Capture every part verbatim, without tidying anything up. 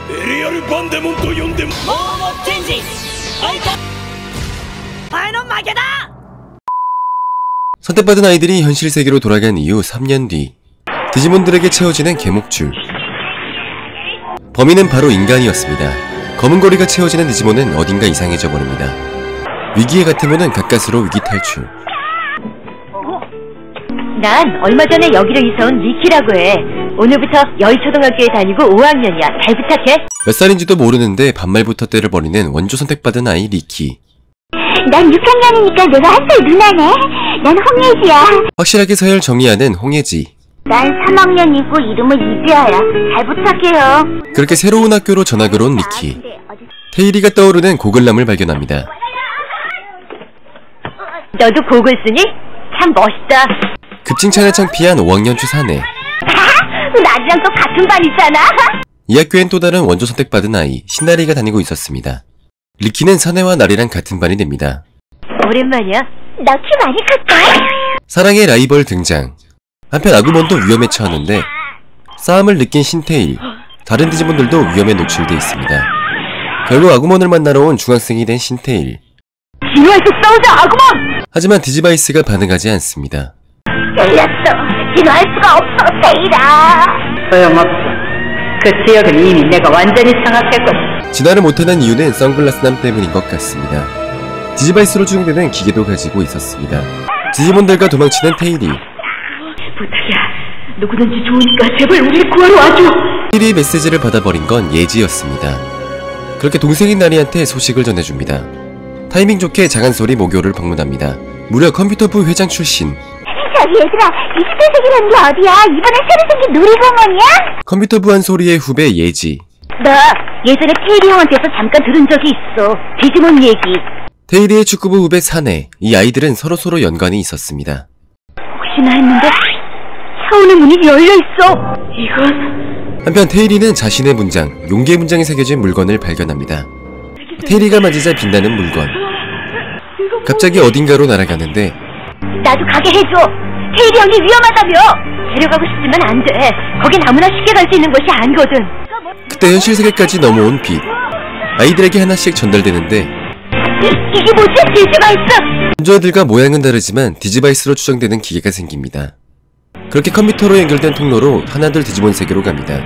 에리얼 반데몬と呼んでもモーモチェンジアイタ파이널 마개다! 선택받은 아이들이 현실 세계로 돌아간 이후 삼 년 뒤 디지몬들에게 채워지는 계목줄. 범인은 바로 인간이었습니다. 검은 고리가 채워지는 디지몬은 어딘가 이상해져 버립니다. 위기의 가테몬은 가까스로 위기 탈출. 난 얼마 전에 여기로 이사온 리키라고 해. 오늘부터 여의초등학교에 다니고 오 학년이야. 잘 부탁해. 몇 살인지도 모르는데 반말부터 때를 버리는 원조 선택받은 아이 리키. 난 육 학년이니까 내가 한 살 누나네. 난 홍예지야. 확실하게 서열 정리하는 홍예지. 난 삼 학년이고 이름은 이지아야. 잘 부탁해요. 그렇게 새로운 학교로 전학을 온 리키. 테일이가 떠오르는 고글남을 발견합니다. 너도 고글 쓰니? 참 멋있다. 급칭찬을 창피한 오 학년 초 사내. 나랑 또 같은 반 있잖아. 이 학교엔 또 다른 원조 선택받은 아이 신나리가 다니고 있었습니다. 리키는 사내와 나리랑 같은 반이 됩니다. 오랜만이야. 너 키 많이 컸다. 사랑의 라이벌 등장. 한편 아구몬도 위험에 처하는데 싸움을 느낀 신테일, 다른 디지몬들도 위험에 노출돼 있습니다. 결국 아구몬을 만나러 온 중학생이 된 신테일. 진화해서 싸우자 아구몬! 하지만 디지바이스가 반응하지 않습니다. 열렸어. 진화할 수가 없어 테일아. 소용없어. 그 지역은 이미 내가 완전히 장악했거든. 진화를 못하는 이유는 선글라스남 때문인 것 같습니다. 디지바이스로 추정되는 기계도 가지고 있었습니다. 디지몬들과 도망치는 테일이. 부탁이야. 누구든지 좋으니까 제발 우리를 구하러 와줘. 테일이의 메시지를 받아버린 건 예지였습니다. 그렇게 동생인 나리한테 소식을 전해줍니다. 타이밍 좋게 자간소리 모교를 방문합니다. 무려 컴퓨터부 회장 출신. 저기 얘들아, 이십일 세기라는 게 어디야? 이번에 새로 생긴 놀이공원이야? 컴퓨터부 한 소리의 후배 예지. 나 예전에 테일이 형한테서 잠깐 들은 적이 있어. 디지몬 얘기. 테일이의 축구부 후배 사내. 이 아이들은 서로서로 연관이 있었습니다. 혹시나 했는데 차원의 문이 열려있어. 이건... 한편 테일이는 자신의 문장, 용기의 문장에 새겨진 물건을 발견합니다. 테일이가 만지자 빛나는 물건. 갑자기 어딘가로 날아가는데 나도 가게 해줘. 테일이 형이 위험하다며. 데려가고 싶지만 안 돼. 거긴 아무나 쉽게 갈 수 있는 곳이 아니거든. 그때 현실 세계까지 넘어온 빛. 아이들에게 하나씩 전달되는데 이, 이게 뭐지? 디지바이스! 원조들과 모양은 다르지만 디지바이스로 추정되는 기계가 생깁니다. 그렇게 컴퓨터로 연결된 통로로 하나둘 디지몬 세계로 갑니다.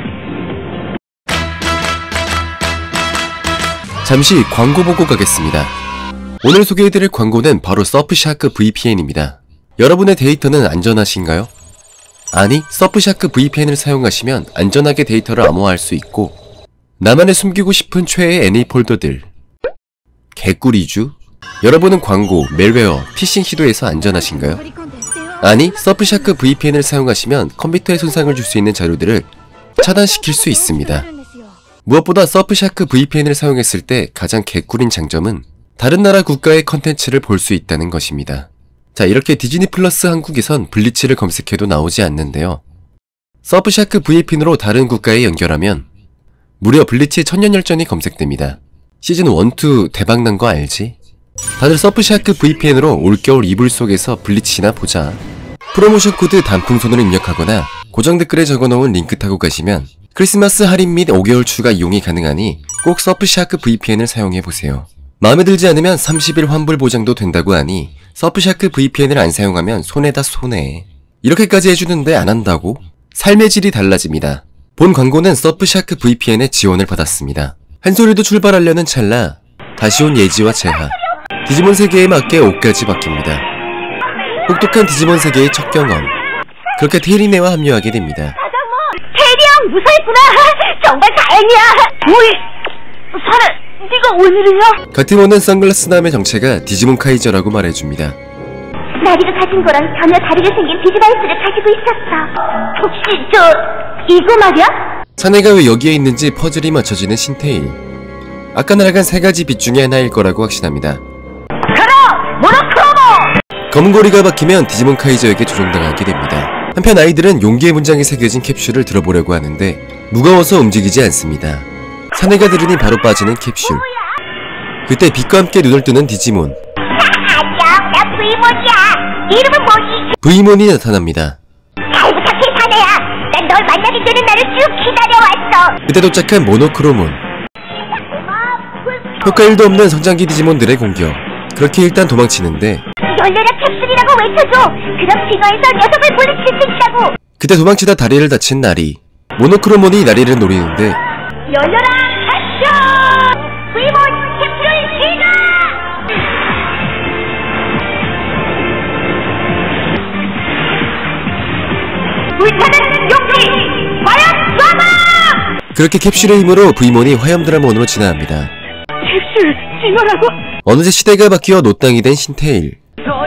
잠시 광고 보고 가겠습니다. 오늘 소개해드릴 광고는 바로 서프샤크 브이피엔입니다. 여러분의 데이터는 안전하신가요? 아니, 서프샤크 브이피엔을 사용하시면 안전하게 데이터를 암호화할 수 있고 나만의 숨기고 싶은 최애 애니 폴더들 개꿀이주? 여러분은 광고, 멜웨어, 피싱 시도에서 안전하신가요? 아니, 서프샤크 브이피엔을 사용하시면 컴퓨터에 손상을 줄 수 있는 자료들을 차단시킬 수 있습니다. 무엇보다 서프샤크 브이피엔을 사용했을 때 가장 개꿀인 장점은 다른 나라 국가의 컨텐츠를 볼 수 있다는 것입니다. 자, 이렇게 디즈니 플러스 한국에선 블리치를 검색해도 나오지 않는데요. 서프샤크 브이피엔으로 다른 국가에 연결하면 무려 블리치의 천년열전이 검색됩니다. 시즌 일, 이 대박난 거 알지? 다들 서프샤크 브이피엔으로 올겨울 이불 속에서 블리치나 보자. 프로모션 코드 단풍선으로 입력하거나 고정 댓글에 적어놓은 링크 타고 가시면 크리스마스 할인 및 오 개월 추가 이용이 가능하니 꼭 서프샤크 브이피엔을 사용해보세요. 마음에 들지 않으면 삼십 일 환불 보장도 된다고 하니 서프샤크 브이피엔을 안 사용하면 손해다 손해. 이렇게까지 해주는데 안 한다고? 삶의 질이 달라집니다. 본 광고는 서프샤크 브이피엔의 지원을 받았습니다. 한소리도 출발하려는 찰나 다시 온 예지와 재하. 디지몬 세계에 맞게 옷까지 바뀝니다. 혹독한 디지몬 세계의 첫 경험. 그렇게 테일이네와 합류하게 됩니다. 테일이 형 무사했구나. 정말 다행이야. 우리 사라, 네가 오늘은요? 가트몬은 선글라스남의 정체가 디지몬 카이저라고 말해줍니다. 나리가 가진 거랑 전혀 다르게 생긴 디지바이스를 가지고 있었어. 혹시 저 이거 말이야? 사내가 왜 여기에 있는지 퍼즐이 맞춰지는 신테일. 아까 날아간 세 가지 빛 중에 하나일 거라고 확신합니다. 가라! 모노크로모! 검은 고리가 박히면 디지몬 카이저에게 조종당하게 됩니다. 한편 아이들은 용기의 문장에 새겨진 캡슐을 들어보려고 하는데 무거워서 움직이지 않습니다. 사내가 들으니 바로 빠지는 캡슐. 그때 빛과 함께 눈을 뜨는 디지몬. 안녕, 나 브이몬이야. 이름은 뭐니? 브이몬이 나타납니다. 잘 부탁해, 사내야. 난 널 만나게 되는 날을 쭉 기다려왔어. 그때 도착한 모노크로몬. 효과 일도 없는 성장기 디지몬들의 공격. 그렇게 일단 도망치는데 열려라 캡슐이라고 외쳐줘. 그럼 빙하에서 녀석을 물리칠 수 있다고. 그때 도망치다 다리를 다친 나리. 모노크로몬이 나리를 노리는데 열려라 액션! 브이몬 캡슐 시작! 불타는 용기! 화염 드라마! 그렇게 캡슐의 힘으로 브이몬이 화염 드라몬으로 진화합니다. 캡슐 진화라고? 어느새 시대가 바뀌어 노땅이 된 신테일.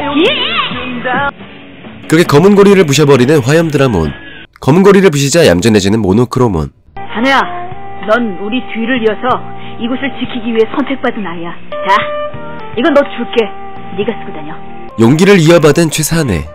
그렇게 검은 고리를 부셔버리는 화염 드라몬. 검은 고리를 부시자 얌전해지는 모노크로몬. 한우야, 넌 우리 뒤를 이어서 이곳을 지키기 위해 선택받은 아이야. 자, 이건 너 줄게. 네가 쓰고 다녀. 용기를 이어받은 최사내.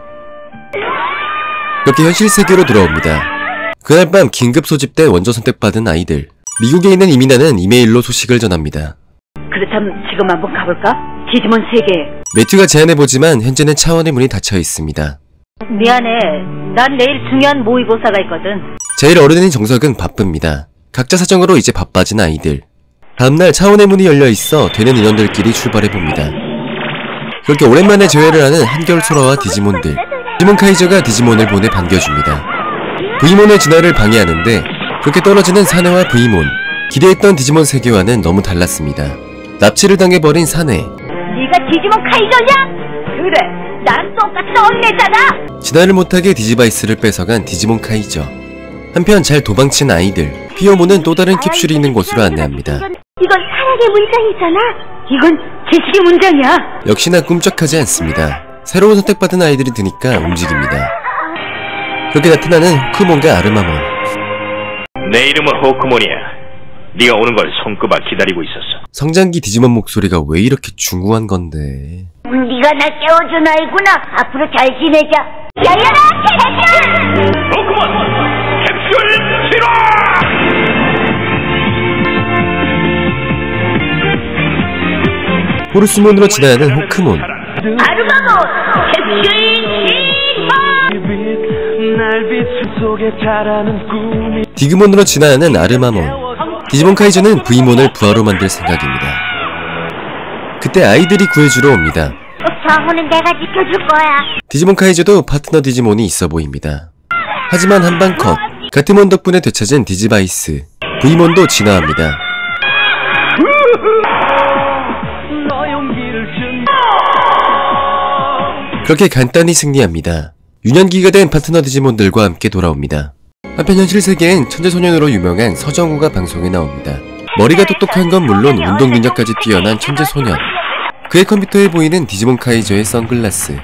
그렇게 현실 세계로 돌아옵니다. 그날 밤 긴급 소집돼 원조 선택받은 아이들. 미국에 있는 이민아는 이메일로 소식을 전합니다. 그렇다면 지금 한번 가볼까? 디지몬 세계에. 매튜가 제안해보지만 현재는 차원의 문이 닫혀 있습니다. 미안해. 난 내일 중요한 모의고사가 있거든. 제일 어른인 정석은 바쁩니다. 각자 사정으로 이제 바빠진 아이들. 다음날 차원의 문이 열려있어 되는 인원들끼리 출발해봅니다. 그렇게 오랜만에 재회를 하는 한결 소라와 디지몬들. 디지몬 카이저가 디지몬을 보내 반겨줍니다. 브이몬의 진화를 방해하는데 그렇게 떨어지는 사내와 브이몬. 기대했던 디지몬 세계와는 너무 달랐습니다. 납치를 당해버린 사내. 네가 디지몬 카이저냐? 그래, 나랑 똑같은 언니잖아. 진화를 못하게 디지바이스를 뺏어간 디지몬 카이저. 한편 잘 도망친 아이들. 피오모는 또 다른 캡슐이 있는 곳으로 안내합니다. 이건, 이건 사랑의 문장이잖아. 이건 지식의 문장이야. 역시나 꿈쩍하지 않습니다. 새로운 선택받은 아이들이 드니까 움직입니다. 그렇게 나타나는 호크몬과 아르마몬. 내 이름은 호크몬이야. 네가 오는 걸 손꼽아 기다리고 있었어. 성장기 디지몬 목소리가 왜 이렇게 중후한 건데. 네가 날 깨워준 아이구나. 앞으로 잘 지내자. 열려라 캡슐! 호크몬! 캡슐 실화! 호르스몬으로 진화하는 호크몬. 아르마몬 캡슐 디그몬으로 진화하는 아르마몬. 디지몬 카이저는 브이몬을 부하로 만들 생각입니다. 그때 아이들이 구해주러 옵니다. 정우는 내가 지켜줄 거야. 디지몬 카이저도 파트너 디지몬이 있어 보입니다. 하지만 한방 컷. 가트몬 덕분에 되찾은 디지바이스. 브이몬도 진화합니다. 그렇게 간단히 승리합니다. 유년기가 된 파트너 디지몬들과 함께 돌아옵니다. 한편 현실 세계엔 천재소년으로 유명한 서정우가 방송에 나옵니다. 머리가 똑똑한 건 물론 운동 능력까지 뛰어난 천재소년. 그의 컴퓨터에 보이는 디지몬 카이저의 선글라스.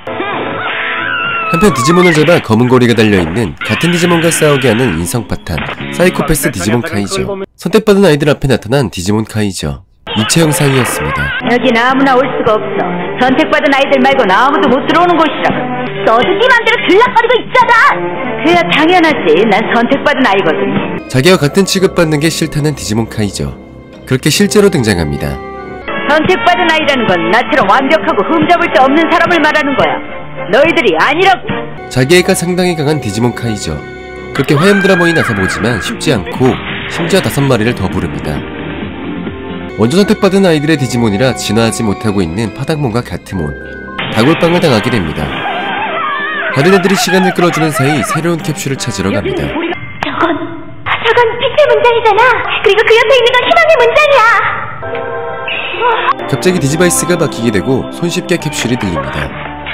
한편 디지몬을 잡아 검은 고리가 달려있는 같은 디지몬과 싸우게 하는 인성파탄 사이코패스 디지몬 카이저. 선택받은 아이들 앞에 나타난 디지몬 카이저. 입체 영상이었습니다. 여긴 아무나 올 수가 없어. 선택받은 아이들 말고는 아무도 못 들어오는 곳이라고. 너도 네 맘대로 들락거리고 있잖아. 그야 당연하지. 난 선택받은 아이거든. 자기와 같은 취급받는 게 싫다는 디지몬 카이저. 그렇게 실제로 등장합니다. 선택받은 아이라는 건 나처럼 완벽하고 흠잡을 데 없는 사람을 말하는 거야. 너희들이 아니라고. 자기애가 상당히 강한 디지몬 카이저. 그렇게 화염 드라몬이 나서보지만 쉽지 않고 심지어 다섯 마리를 더 부릅니다. 원조 선택받은 아이들의 디지몬이라 진화하지 못하고 있는 파닥몬과 가트몬. 다골빵을 당하게 됩니다. 다른 애들이 시간을 끌어주는 사이 새로운 캡슐을 찾으러 갑니다. 저건, 저건 빛의 문장이잖아. 그리고 그 옆에 있는 건 희망의 문장이야. 갑자기 디지바이스가 바뀌게 되고 손쉽게 캡슐이 들립니다.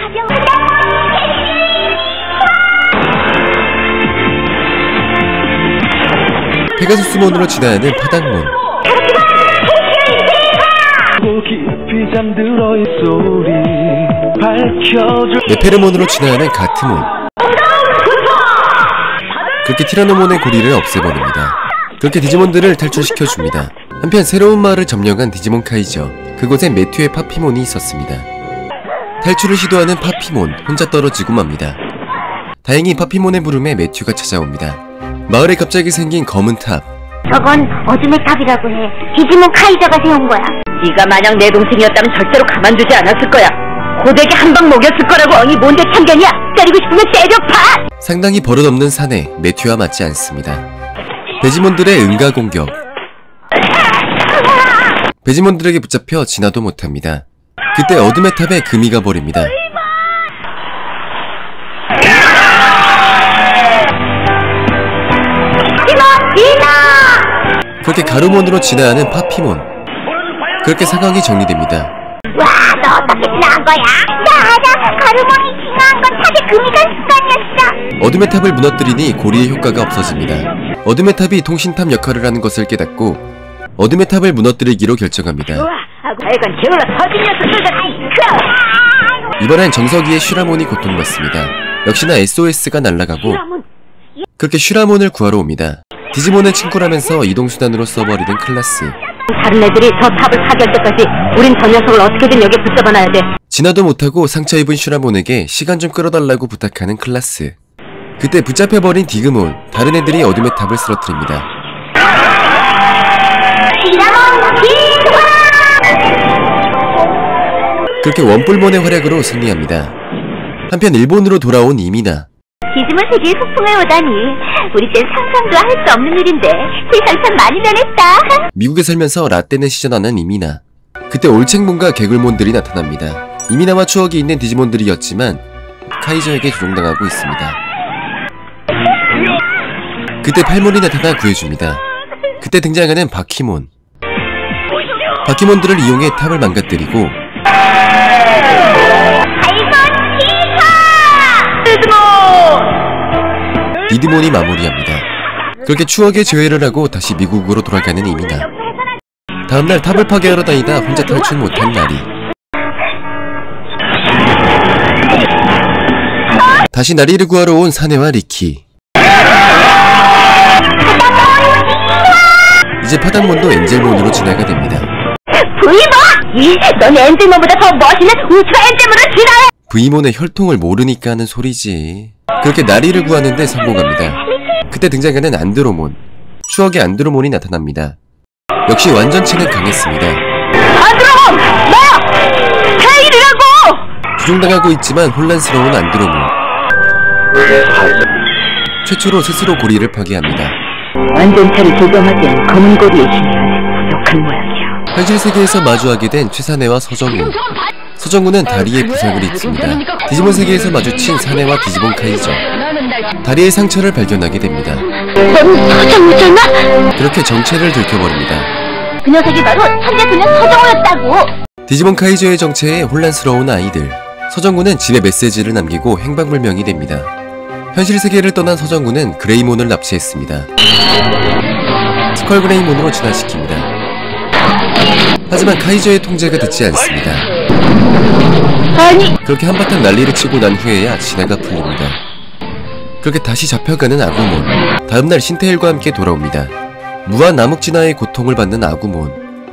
페가수스몬으로 진화하는 파닥몬. 네페르몬으로 진화하는 가트몬. 그렇게 티라노몬의 고리를 없애버립니다. 그렇게 디지몬들을 탈출시켜줍니다. 한편 새로운 마을을 점령한 디지몬 카이저. 그곳에 매튜의 파피몬이 있었습니다. 탈출을 시도하는 파피몬, 혼자 떨어지고 맙니다. 다행히 파피몬의 부름에 매튜가 찾아옵니다. 마을에 갑자기 생긴 검은 탑. 저건 어둠의 탑이라고 해. 디지몬 카이저가 세운 거야. 네가 만약 내 동생이었다면 절대로 가만두지 않았을 거야. 고데기 한 방 먹였을 거라고. 이 뭔데 참견이야. 때리고 싶으면 때려 파. 상당히 버릇없는 사내, 매튜와 맞지 않습니다. 베지몬들의 응가 공격. 베지몬들에게 붙잡혀 진화도 못합니다. 그때 어둠의 탑에 금이 가버립니다. 그렇게 가루몬으로 진화하는 파피몬. 그렇게 상황이 정리됩니다. 와, 너 어떻게 진화한 거야? 나 알아. 가루몬이 진화한 건 탑에 금이 간 습관이었어. 어둠의 탑을 무너뜨리니 고리의 효과가 없어집니다. 어둠의 탑이 통신탑 역할을 하는 것을 깨닫고 어둠의 탑을 무너뜨리기로 결정합니다. 이번엔 정석이의 슈라몬이 고통받습니다. 역시나 에스오에스가 날아가고 그렇게 슈라몬을 구하러 옵니다. 디지몬의 친구라면서 이동수단으로 써버리는 클라스. 다른 애들이 저 탑을 파괴할 때까지 우린 저 녀석을 어떻게든 여기에 붙잡아놔야 돼. 진화도 못하고 상처 입은 슈라몬에게 시간 좀 끌어달라고 부탁하는 클라스. 그때 붙잡혀버린 디그몬, 다른 애들이 어둠의 탑을 쓰러뜨립니다. 그렇게 원뿔몬의 활약으로 승리합니다. 한편 일본으로 돌아온 이미나. 디지몬 세계에 소풍을 오다니 우리 땐 상상도 할 수 없는 일인데 세상 참 많이 변했다. 미국에 살면서 라떼는 시전하는 이미나. 그때 올챙몬과 개굴몬들이 나타납니다. 이미나와 추억이 있는 디지몬들이었지만 카이저에게 조종당하고 있습니다. 그때 팔몬이 나타나 구해줍니다. 그때 등장하는 바퀴몬. 바퀴몬들을 이용해 탑을 망가뜨리고 디드몬이 마무리합니다. 그렇게 추억의 재회를 하고 다시 미국으로 돌아가는 이미나. 다음날 탑을 파괴하러 다니다 혼자 탈출 못한 나리. 다시 나리를 구하러 온 사내와 리키. 이제 파닥몬도 엔젤몬으로 진화가 됩니다. 브이몬! 넌 엔젤몬보다 더 멋있는 우주가 엔젤몬을 진화해! 브이몬의 혈통을 모르니까 하는 소리지. 그렇게 나리를 구하는데 성공합니다. 그때 등장하는 안드로몬. 추억의 안드로몬이 나타납니다. 역시 완전체는 강했습니다. 안드로몬! 나야! 헤일이라고! 조종당하고 있지만 혼란스러운 안드로몬. 최초로 스스로 고리를 파괴합니다. 완전체를 조정하기엔 검은 고리의 힘이 부족한 모양이야. 현실 세계에서 마주하게 된 최사내와 서정우. 서정우는 다리에 부상을 입습니다. 디지몬 세계에서 마주친 사내와 디지몬 카이저. 다리에 상처를 발견하게 됩니다. 넌 서정우잖아? 그렇게 정체를 들켜버립니다. 그 녀석이 바로 천재 소년 서정우였다고. 디지몬 카이저의 정체에 혼란스러운 아이들. 서정우는 집에 메시지를 남기고 행방불명이 됩니다. 현실 세계를 떠난 서정우는 그레이몬을 납치했습니다. 스컬 그레이몬으로 진화시킵니다. 하지만 카이저의 통제가 듣지 않습니다. 아니! 그렇게 한바탕 난리를 치고 난 후에야 진화가 풀립니다. 그렇게 다시 잡혀가는 아구몬. 다음날 신태일과 함께 돌아옵니다. 무한 암흑 진화의 고통을 받는 아구몬.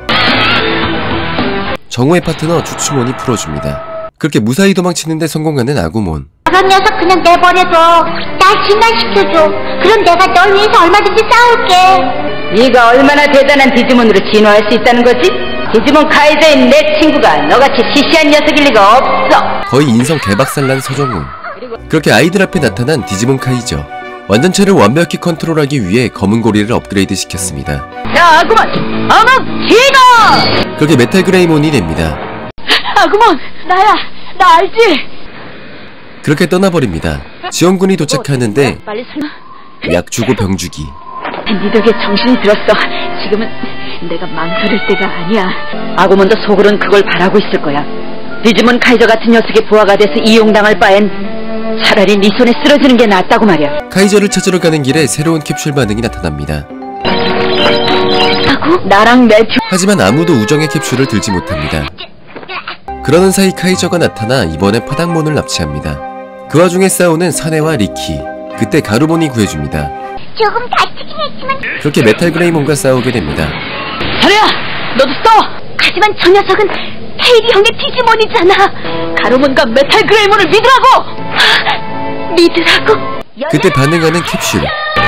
정우의 파트너 추추몬이 풀어줍니다. 그렇게 무사히 도망치는데 성공하는 아구몬. 그런 녀석 그냥 내버려둬. 날 진화시켜줘. 그럼 내가 널 위해서 얼마든지 싸울게. 네가 얼마나 대단한 디지몬으로 진화할 수 있다는 거지? 디지몬 카이저인 내 친구가 너같이 시시한 녀석일 리가 없어. 거의 인성 개박살난 서정우. 그렇게 아이들 앞에 나타난 디지몬 카이저. 완전체를 완벽히 컨트롤하기 위해 검은 고리를 업그레이드 시켰습니다. 야, 아구몬! 암흑 진화! 그렇게 메탈 그레이몬이 됩니다. 아구몬! 나야! 나 알지? 그렇게 떠나버립니다. 지원군이 도착하는데 빨리 설마. 약 주고 병 주기. 네 덕에 정신이 들었어. 지금은 내가 망설일 때가 아니야. 아구몬도 속으론 그걸 바라고 있을 거야. 디지몬 카이저 같은 녀석의 부하가 돼서 이용당할 바엔 차라리 네 손에 쓰러지는 게 낫다고 말이야. 카이저를 찾으러 가는 길에 새로운 캡슐 반응이 나타납니다. 아구? 나랑 매튜. 하지만 아무도 우정의 캡슐을 들지 못합니다. 그러는 사이 카이저가 나타나 이번에 파닥몬을 납치합니다. 그 와중에 싸우는 사내와 리키. 그때 가루몬이 구해줍니다. 조금 다치긴 했지만. 그렇게 메탈 그레이몬과 싸우게 됩니다. 사내야! 너도 써! 하지만 저 녀석은 헤이리 형의 디지몬이잖아. 가루몬과 메탈 그레이몬을 믿으라고! 믿으라고? 그때 반응하는 캡슐.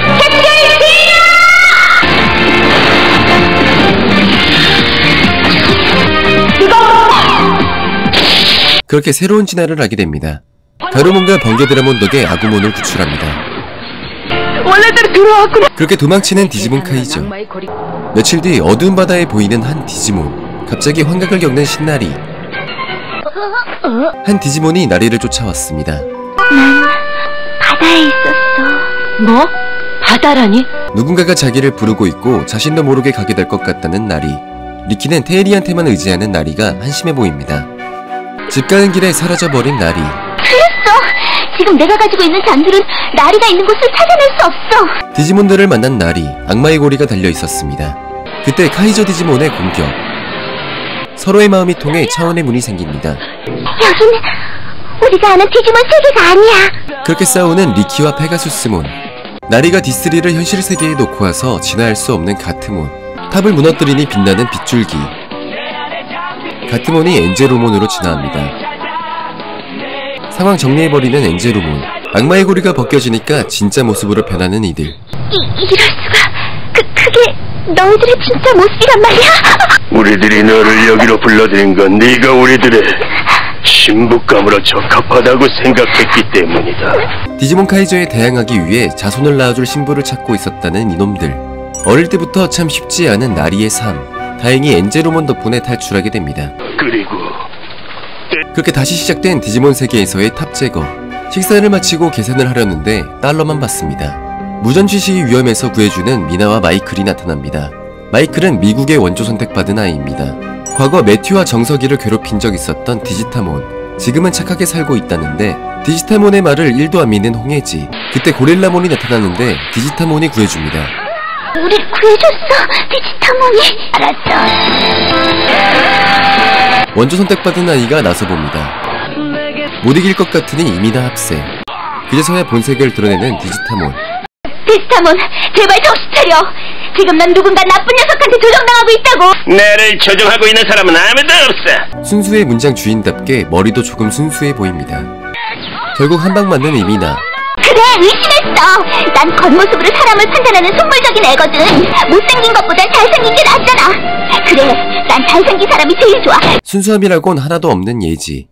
그렇게 새로운 진화를 하게 됩니다. 가루몬과 번개드라몬 덕에 아구몬을 구출합니다. 원래대로 돌아왔구나. 그렇게 도망치는 디지몬 카이저. 며칠 뒤 어두운 바다에 보이는 한 디지몬. 갑자기 환각을 겪는 신나리. 한 디지몬이 나리를 쫓아왔습니다. 난 바다에 있었어. 뭐? 바다라니? 누군가가 자기를 부르고 있고 자신도 모르게 가게 될 것 같다는 나리. 리키는 테일리한테만 의지하는 나리가 한심해 보입니다. 집 가는 길에 사라져버린 나리. 틀렸어. 지금 내가 가지고 있는 잔들은 나리가 있는 곳을 찾아낼 수 없어. 디지몬들을 만난 나리. 악마의 고리가 달려 있었습니다. 그때 카이저 디지몬의 공격. 서로의 마음이 통해 차원의 문이 생깁니다. 여긴 우리가 아는 디지몬 세계가 아니야. 그렇게 싸우는 리키와 페가수스몬. 나리가 디스리를 현실 세계에 놓고 와서 진화할 수 없는 가트몬. 탑을 무너뜨리니 빛나는 빗줄기. 가트몬이 엔제로몬으로 진화합니다. 상황 정리해버리는 엔제로몬. 악마의 고리가 벗겨지니까 진짜 모습으로 변하는 이들. 이, 이럴 수가. 그, 그게 너희들의 진짜 모습이란 말이야? 우리들이 너를 여기로 불러들인 건 네가 우리들의 신부감으로 적합하다고 생각했기 때문이다. 디지몬 카이저에 대항하기 위해 자손을 낳아줄 신부를 찾고 있었다는 이놈들. 어릴 때부터 참 쉽지 않은 나리의 삶. 다행히 엔제로몬 덕분에 탈출하게 됩니다. 그리고 그렇게 다시 시작된 디지몬 세계에서의 탑 제거. 식사를 마치고 계산을 하려는데 달러만 받습니다. 무전 취식이 위험해서 구해주는 미나와 마이클이 나타납니다. 마이클은 미국의 원조 선택받은 아이입니다. 과거 매튜와 정석이를 괴롭힌 적 있었던 디지타몬. 지금은 착하게 살고 있다는데 디지타몬의 말을 일도 안 믿는 홍해지. 그때 고릴라몬이 나타나는데 디지타몬이 구해줍니다. 우리 구해줬어, 디지타몬이. 알았어. 원조 선택받은 아이가 나서봅니다. 못 이길 것 같으니 이미나 합세. 그제서야 본색을 드러내는 디지타몬. 디지타몬, 제발 정신 차려. 지금 난 누군가 나쁜 녀석한테 조종당하고 있다고. 나를 조종하고 있는 사람은 아무도 없어. 순수의 문장 주인답게 머리도 조금 순수해 보입니다. 결국 한 방 맞는 이미나. 그래, 의심했어. 난 겉모습으로 사람을 판단하는 속물적인 애거든. 못생긴 것보단 잘생긴 게 낫잖아. 그래, 난 잘생긴 사람이 제일 좋아. 순수함이라곤 하나도 없는 예지.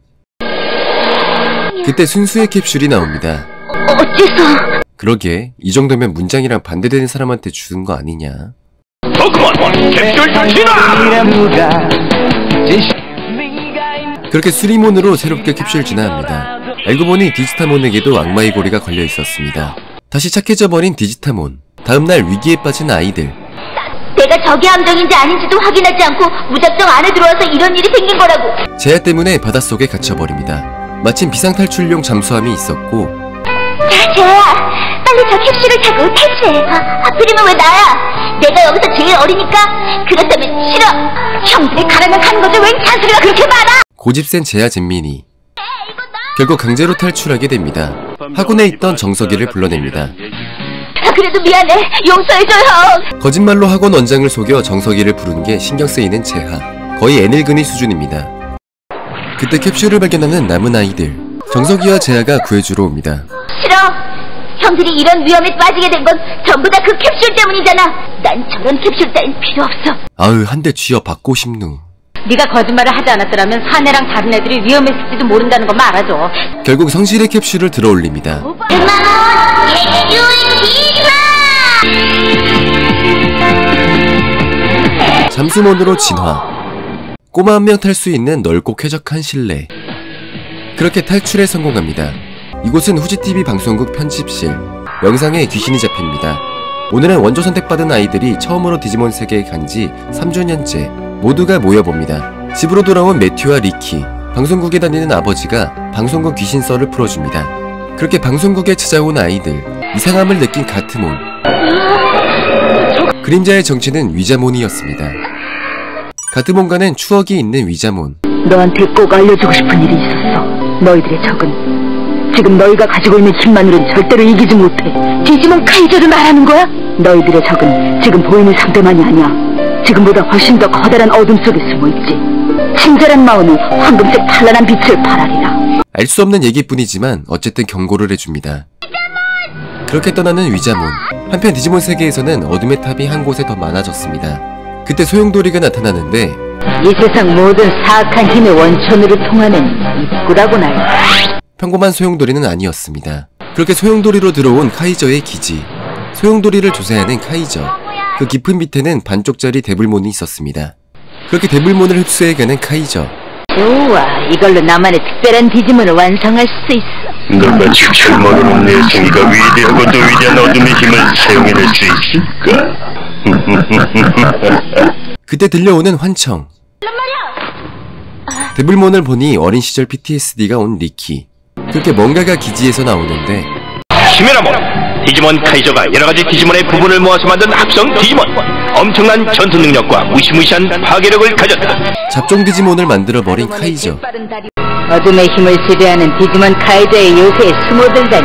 그때 순수의 캡슐이 나옵니다. 어째서? 그러게, 이 정도면 문장이랑 반대되는 사람한테 주는 거 아니냐. 포크몬 캡슐 진화! 그렇게 수리몬으로 새롭게 캡슐 진화합니다. 알고 보니 디지타몬에게도 악마의 고리가 걸려 있었습니다. 다시 착해져 버린 디지타몬. 다음날 위기에 빠진 아이들. 내가 적의 함정인지 아닌지도 확인하지 않고 무작정 안에 들어와서 이런 일이 생긴 거라고. 제야 때문에 바닷속에 갇혀버립니다. 마침 비상탈출용 잠수함이 있었고. 자, 제야, 빨리 저 캡슐을 타고 탈출해. 아, 하필이면 왜 나야? 내가 여기서 제일 어리니까. 그렇다면 싫어. 형들이 가라면 가는 거지 웬 잔소리가 그렇게 많아? 고집센 제야 잼민이. 결국 강제로 탈출하게 됩니다. 학원에 있던 정석이를 불러냅니다. 아, 그래도 미안해. 용서해줘, 형. 거짓말로 학원 원장을 속여 정석이를 부른 게 신경 쓰이는 재하. 거의 애늙은이 수준입니다. 그때 캡슐을 발견하는 남은 아이들. 정석이와 재하가 구해주러 옵니다. 싫어. 형들이 이런 위험에 빠지게 된 건 전부 다 그 캡슐 때문이잖아. 난 저런 캡슐 따윈 필요 없어. 아으, 한 대 쥐어 받고 싶누. 네가 거짓말을 하지 않았더라면 사내랑 다른 애들이 위험했을지도 모른다는 것만 알아줘. 결국 성실의 캡슐을 들어올립니다. 잠수몬으로 진화. 꼬마 한 명 탈 수 있는 넓고 쾌적한 실내. 그렇게 탈출에 성공합니다. 이곳은 후지티비 방송국 편집실. 영상에 귀신이 잡힙니다. 오늘은 원조 선택받은 아이들이 처음으로 디지몬 세계에 간 지 삼 주년째. 모두가 모여봅니다. 집으로 돌아온 매튜와 리키. 방송국에 다니는 아버지가 방송국 귀신 썰을 풀어줍니다. 그렇게 방송국에 찾아온 아이들. 이상함을 느낀 가트몬. 그림자의 정체는 위자몬이었습니다. 가트몬과는 추억이 있는 위자몬. 너한테 꼭 알려주고 싶은 일이 있었어. 너희들의 적은 지금 너희가 가지고 있는 힘만으로는 절대로 이기지 못해. 디지몬 카이저를 말하는 거야? 너희들의 적은 지금 보이는 상대만이 아니야. 지금보다 훨씬 더 커다란 어둠 속에 숨어있지. 친절한 마음이 황금색 찬란한 빛을 발하리라. 알 수 없는 얘기뿐이지만 어쨌든 경고를 해줍니다. 그렇게 떠나는 위자몬. 한편 디지몬 세계에서는 어둠의 탑이 한 곳에 더 많아졌습니다. 그때 소용돌이가 나타나는데 이 세상 모든 사악한 힘의 원천으로 통하는 입구라고나 해. 평범한 소용돌이는 아니었습니다. 그렇게 소용돌이로 들어온 카이저의 기지. 소용돌이를 조사하는 카이저. 그 깊은 밑에는 반쪽짜리 데블몬이 있었습니다. 그렇게 데블몬을 흡수해가는 카이저. 좋아, 이걸로 나만의 특별한 디지몬을 완성할 수 있어. 너같이 혈머리는 내 생이가 위대하고 또 위대한 어둠의 힘을 사용해낼 수 있을까? 그때 들려오는 환청. 데블몬을 보니 어린 시절 피티에스디가 온 리키. 그렇게 뭔가가 기지에서 나오는데 키메라몬! 디지몬 카이저가 여러가지 디지몬의 부분을 모아서 만든 합성 디지몬! 엄청난 전투 능력과 무시무시한 파괴력을 가졌다. 잡종 디지몬을 만들어버린 카이저. 어둠의 힘을 지배하는 디지몬 카이저의 요새에 숨어들다니.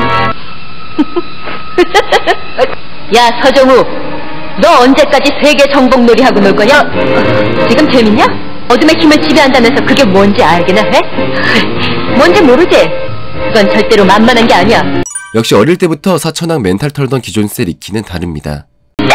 야, 서정우, 너 언제까지 세계 정복놀이 하고 놀 거냐? 지금 재밌냐? 어둠의 힘을 지배한다면서 그게 뭔지 알기나 해? 뭔지 모르지? 그건 절대로 만만한 게 아니야. 역시 어릴 때부터 사천왕 멘탈 털던 기존세 리키는 다릅니다.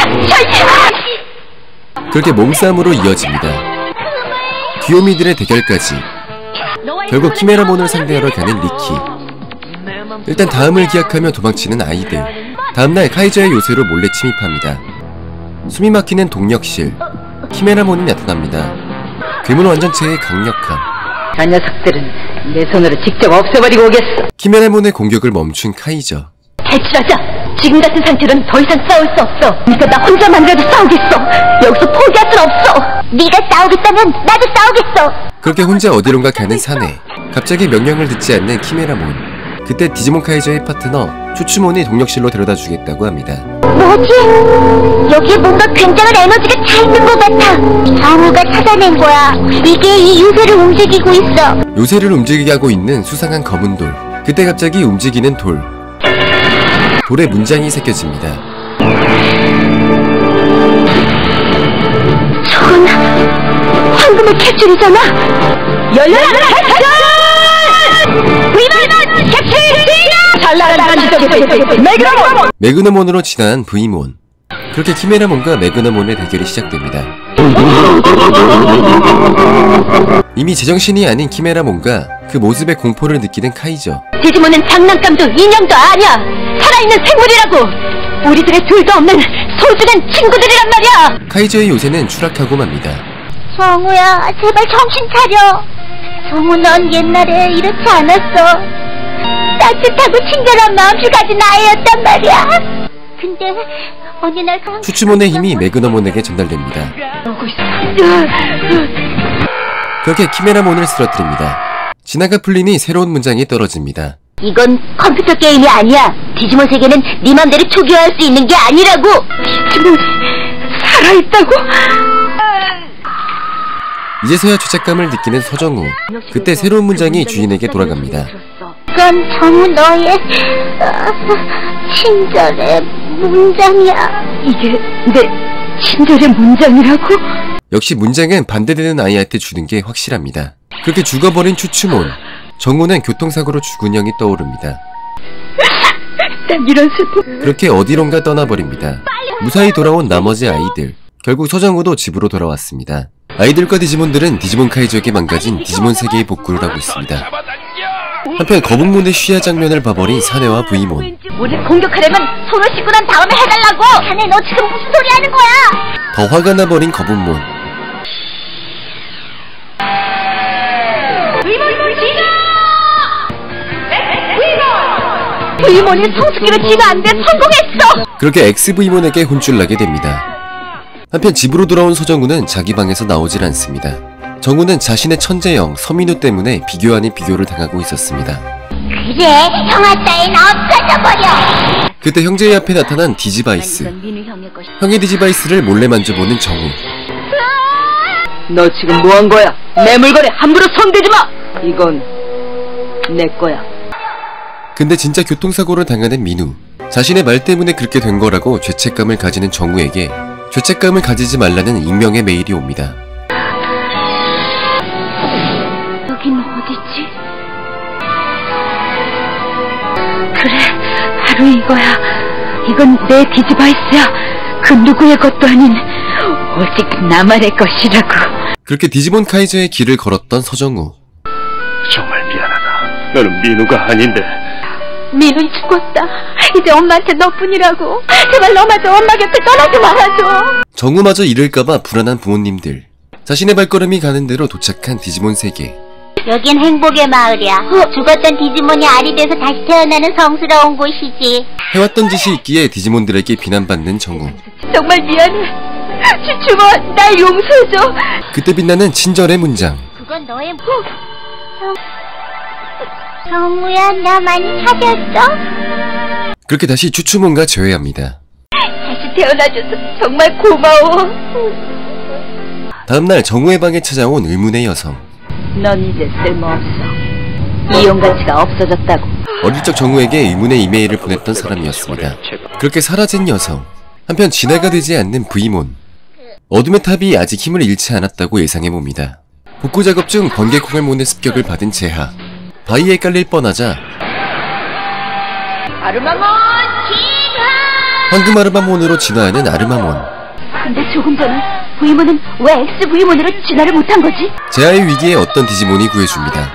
그렇게 몸싸움으로 이어집니다. 귀요미들의 대결까지. 결국 키메라몬을 상대하러 가는 리키. 일단 다음을 기약하며 도망치는 아이들. 다음날 카이저의 요새로 몰래 침입합니다. 숨이 막히는 동력실. 키메라몬이 나타납니다. 괴물 완전체의 강력함. 저 녀석들은 내 손으로 직접 없애버리고 오겠어. 키메라몬의 공격을 멈춘 카이저. 탈출하자. 지금 같은 상태로는 더 이상 싸울 수 없어. 그러니까 나 혼자만이라도 싸우겠어. 여기서 포기할 순 없어. 네가 싸우겠다면 나도 싸우겠어. 그렇게 혼자 어디론가 가는 사내. 갑자기 명령을 듣지 않는 키메라몬. 그때 디지몬 카이저의 파트너 추추몬이 동력실로 데려다 주겠다고 합니다. 뭐지? 여기에 뭔가 굉장한 에너지가 차 있는 것 같아. 정우가 찾아낸 거야. 이게 이 요새를 움직이고 있어. 요새를 움직이게 하고 있는 수상한 검은 돌. 그때 갑자기 움직이는 돌. 돌에 문장이 새겨집니다. 저건 황금의 캡슐이잖아. 열려라 캡슐! 위만은 캡슐! 잘 나가는 지적이 매그너몬! 매그너몬으로 진화한 브이몬. 그렇게 키메라몬과 매그너몬의 대결이 시작됩니다. 이미 제정신이 아닌 키메라몬과 그 모습의 공포를 느끼는 카이저. 디지몬은 장난감도 인형도 아니야. 살아있는 생물이라고. 우리들의 둘도 없는 소중한 친구들이란 말이야. 카이저의 요새는 추락하고 맙니다. 정우야, 제발 정신 차려. 정우, 넌 옛날에 이렇지 않았어. 따뜻하고 친절한 마음을 가진 아이였단 말이야. 근데 어느 날 추추몬의 힘이 매그너몬에게 전달됩니다. 그렇게 키메라몬을 쓰러뜨립니다. 진화가 풀리니 새로운 문장이 떨어집니다. 이건 컴퓨터 게임이 아니야. 디지몬 세계는 네 맘대로 초기화할 수 있는 게 아니라고. 디지몬이 살아있다고? 이제서야 죄책감을 느끼는 서정우. 그때 새로운 문장이 주인에게 돌아갑니다. 이건 정우 너의 어, 친절의 문장이야. 이게 내 친절의 문장이라고? 역시 문장은 반대되는 아이한테 주는 게 확실합니다. 그렇게 죽어버린 추추몬. 정우는 교통사고로 죽은 형이 떠오릅니다. 난 이런 슬픔. 그렇게 어디론가 떠나버립니다. 무사히 돌아온 나머지 아이들. 결국 서정우도 집으로 돌아왔습니다. 아이들과 디지몬들은 디지몬 카이저에게 망가진 디지몬 세계의 복구를 하고 있습니다. 한편 거북몬의 쉬야 장면을 봐버린 사내와 브이몬. 우리를 공격하려면 손을 씻고 난 다음에 해달라고. 사내, 너 지금 무슨 소리 하는 거야? 더 화가 나버린 거북몬. 브이몬이 성숙기로 지면 안 돼. 성공했어. 그렇게 엑스브이몬에게 혼쭐나게 됩니다. 한편 집으로 돌아온 서정우는 자기 방에서 나오질 않습니다. 정우는 자신의 천재형 서민우 때문에 비교 아닌 비교를 당하고 있었습니다. 그래, 형아 따윈 없어져버려. 그때 형제의 앞에 나타난 디지바이스. 형의 디지바이스를 몰래 만져보는 정우. 너 지금 뭐한 거야? 내 물건에 함부로 손대지 마. 이건 내 거야. 근데 진짜 교통사고를 당하는 민우. 자신의 말 때문에 그렇게 된 거라고 죄책감을 가지는 정우에게 죄책감을 가지지 말라는 익명의 메일이 옵니다. 여긴 어디지? 그래, 바로 이거야. 이건 내 디지바이스야. 그 누구의 것도 아닌 오직 나만의 것이라고. 그렇게 디지몬 카이저의 길을 걸었던 서정우. 정말 미안하다. 너는 민우가 아닌데. 민우 죽었다. 이제 엄마한테 너뿐이라고. 제발 너마저 엄마 곁에 떠나지 말아줘. 정우마저 잃을까봐 불안한 부모님들. 자신의 발걸음이 가는 대로 도착한 디지몬 세계. 여긴 행복의 마을이야. 죽었던 디지몬이 알이 돼서 다시 태어나는 성스러운 곳이지. 해왔던 짓이 있기에 디지몬들에게 비난받는 정우. 정말 미안해. 주주모, 날 용서해줘. 그때 빛나는 친절의 문장. 그건 너의... 정... 정우야, 나 많이 사귀었어? 그렇게 다시 추추몬과 재회합니다. 다시 태어나줘서 정말 고마워. 다음날 정우의 방에 찾아온 의문의 여성. 넌 이제 쓸모없어. 이용 가치가 없어졌다고. 어릴 적 정우에게 의문의 이메일을 보냈던 사람이었습니다. 그렇게 사라진 여성. 한편 진화가 되지 않는 브이몬. 어둠의 탑이 아직 힘을 잃지 않았다고 예상해봅니다. 복구 작업 중 번개콩알몬의 습격을 받은 제하. 바위에 깔릴 뻔하자 아르마몬 진화! 황금 아르마몬으로 진화하는 아르마몬. 근데 조금 전에 브이몬은 왜 엑스 브이몬으로 진화를 못한 거지? 제하의 위기에 어떤 디지몬이 구해줍니다.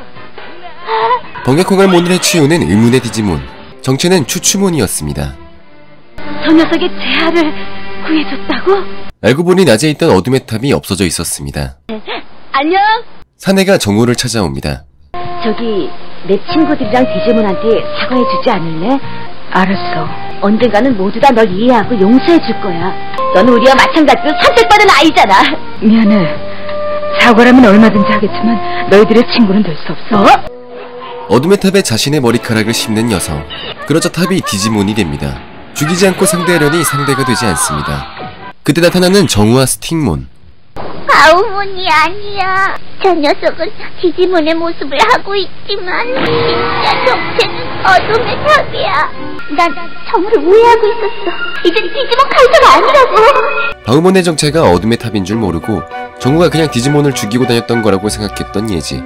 번개콩알몬을 해치우는 의문의 디지몬. 정체는 추추몬이었습니다. 저 녀석이 제하를 구해줬다고? 알고 보니 낮에 있던 어둠의 탑이 없어져 있었습니다. 안녕. 사내가 정우를 찾아옵니다. 저기 내 친구들이랑 디지몬한테 사과해주지 않을래? 알았어. 언젠가는 모두 다 널 이해하고 용서해줄 거야. 넌 우리와 마찬가지로 선택받은 아이잖아. 미안해. 사과라면 얼마든지 하겠지만 너희들의 친구는 될 수 없어. 어? 어둠의 탑에 자신의 머리카락을 씹는 여성. 그러자 탑이 디지몬이 됩니다. 죽이지 않고 상대하려니 상대가 되지 않습니다. 그때 나타나는 정우와 스틱몬. 아우몬이 아니야. 저 녀석은 디지몬의 모습을 하고 있지만 진짜 정체는 어둠의 탑이야. 난 정우를 오해하고 있었어. 이제 디지몬 카이저가 아니라고. 바우몬의 정체가 어둠의 탑인 줄 모르고 정우가 그냥 디지몬을 죽이고 다녔던 거라고 생각했던 예지.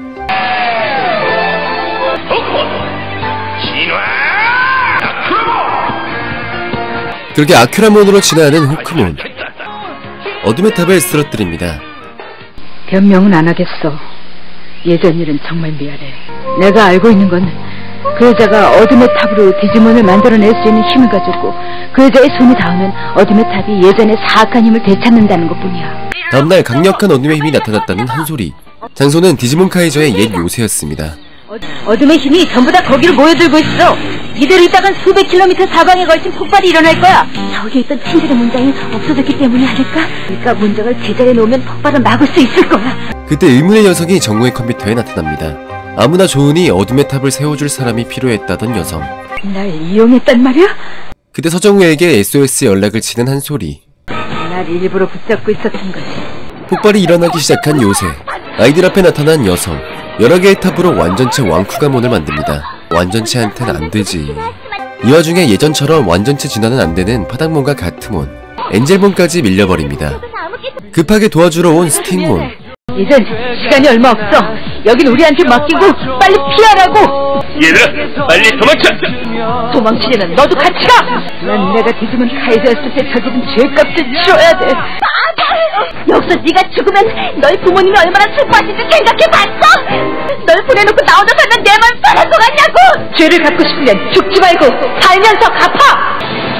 그렇게 아큐라몬으로 진화하는 호크몬. 어둠의 탑을 쓰러뜨립니다. 변명은 안 하겠어. 예전 일은 정말 미안해. 내가 알고 있는 건 그 여자가 어둠의 탑으로 디지몬을 만들어낼 수 있는 힘을 가졌고 그 여자의 손이 닿으면 어둠의 탑이 예전의 사악한 힘을 되찾는다는 것뿐이야. 다음날 강력한 어둠의 힘이 나타났다는 한 소리. 장소는 디지몬 카이저의 옛 요새였습니다. 어둠의 힘이 전부 다 거기로 모여들고 있어. 이대로 있다간 수백 킬로미터 사방에 걸친 폭발이 일어날 거야. 저기에 있던 친절의 문장이 없어졌기 때문이 아닐까? 그러니까 문장을 제자리에 놓으면 폭발을 막을 수 있을 거야. 그때 의문의 녀석이 정우의 컴퓨터에 나타납니다. 아무나 좋으니 어둠의 탑을 세워줄 사람이 필요했다던 여성. 날 이용했단 말이야? 그때 서정우에게 에스오에스 연락을 치는 한 소리. 날 일부러 붙잡고 있었던 거지. 폭발이 일어나기 시작한 요새. 아이들 앞에 나타난 여성. 여러 개의 탑으로 완전체 왕쿠가몬을 만듭니다. 완전체한텐 안 되지. 이 와중에 예전처럼 완전체 진화는 안 되는 파닥몬과 가트몬, 엔젤몬까지 밀려버립니다. 급하게 도와주러 온 스틱몬. 이젠 시간이 얼마 없어. 여긴 우리한테 맡기고 빨리 피하라고. 얘들아, 빨리 도망쳐! 도망치려면 너도 같이 가. 난 내가 디지몬 카이저였을 때 저지른 죄값을 치러야 돼. 여기서 네가 죽으면 너희 부모님이 얼마나 슬퍼하실지 생각해봤어? 널 보내놓고 나 혼자 살면 내 맘 편할 것 같냐고. 죄를 갚고 싶으면 죽지 말고 살면서 갚아.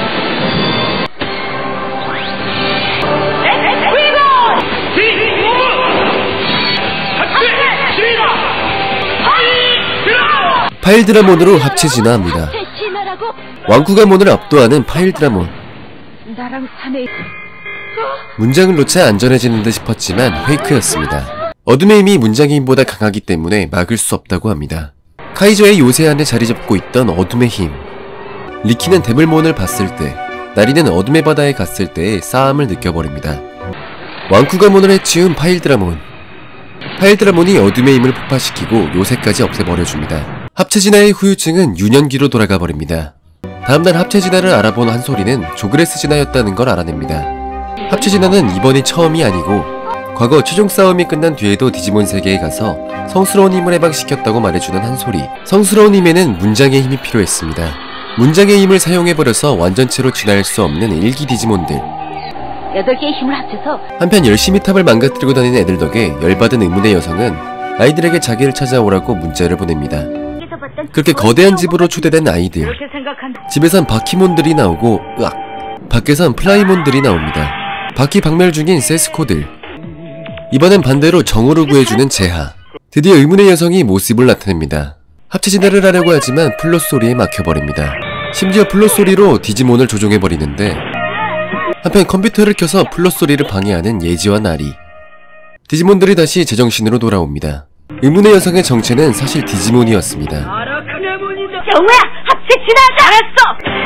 파일드라몬으로 합체 진화합니다. 왕쿠가몬을 압도하는 파일드라몬. 나랑 사내 문장을 놓자 안전해지는 듯 싶었지만 페이크였습니다. 어둠의 힘이 문장의 힘보다 강하기 때문에 막을 수 없다고 합니다. 카이저의 요새 안에 자리 잡고 있던 어둠의 힘. 리키는 데블몬을 봤을 때, 나리는 어둠의 바다에 갔을 때의 싸움을 느껴버립니다. 왕쿠가몬을 해치운 파일드라몬. 파일드라몬이 어둠의 힘을 폭파시키고 요새까지 없애버려줍니다. 합체 진화의 후유증은 유년기로 돌아가 버립니다. 다음날 합체 진화를 알아본 한소리는 조그레스 진화였다는 걸 알아냅니다. 합체 진화는 이번이 처음이 아니고 과거 최종 싸움이 끝난 뒤에도 디지몬 세계에 가서 성스러운 힘을 해방시켰다고 말해주는 한소리. 성스러운 힘에는 문장의 힘이 필요했습니다. 문장의 힘을 사용해버려서 완전체로 진화할 수 없는 일기 디지몬들. 여덟 개의 힘을 합쳐서 한편 열심히 탑을 망가뜨리고 다니는 애들 덕에 열받은 의문의 여성은 아이들에게 자기를 찾아오라고 문자를 보냅니다. 여기서부터 그렇게 거대한 집으로 초대된 아이들. 그렇게 생각한다. 집에선 바퀴몬들이 나오고 으악, 밖에선 플라이몬들이 나옵니다. 바퀴 박멸 중인 세스코들. 이번엔 반대로 정우를 구해주는 제하. 드디어 의문의 여성이 모습을 나타냅니다. 합체 진화를 하려고 하지만 플롯 소리에 막혀버립니다. 심지어 플롯 소리로 디지몬을 조종해버리는데, 한편 컴퓨터를 켜서 플롯 소리를 방해하는 예지와 나리. 디지몬들이 다시 제정신으로 돌아옵니다. 의문의 여성의 정체는 사실 디지몬이었습니다. 정우야, 합체 진화 잘했어.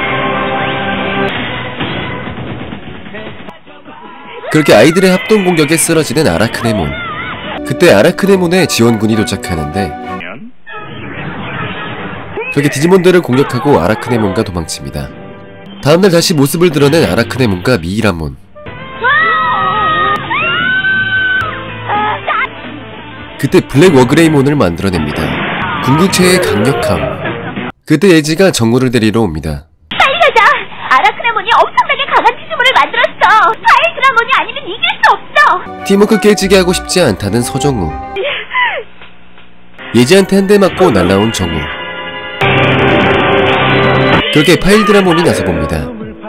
그렇게 아이들의 합동 공격에 쓰러지는 아라크네몬. 그때 아라크네몬의 지원군이 도착하는데 그렇게 디지몬들을 공격하고 아라크네몬과 도망칩니다. 다음날 다시 모습을 드러낸 아라크네몬과 미이라몬. 그때 블랙 워그레이몬을 만들어냅니다. 궁극체의 강력함. 그때 예지가 정우를 데리러 옵니다. 빨리 가자. 아라크네몬이 엄청나게 강한 디지몬을 만들었어. 파일 드라몬이 아니면 이길 수 없어. 팀워크 깨지게 하고 싶지 않다는 서정우. 예지한테 한 대 맞고 날라온 정우. 그렇게 파일 드라몬이 나서봅니다.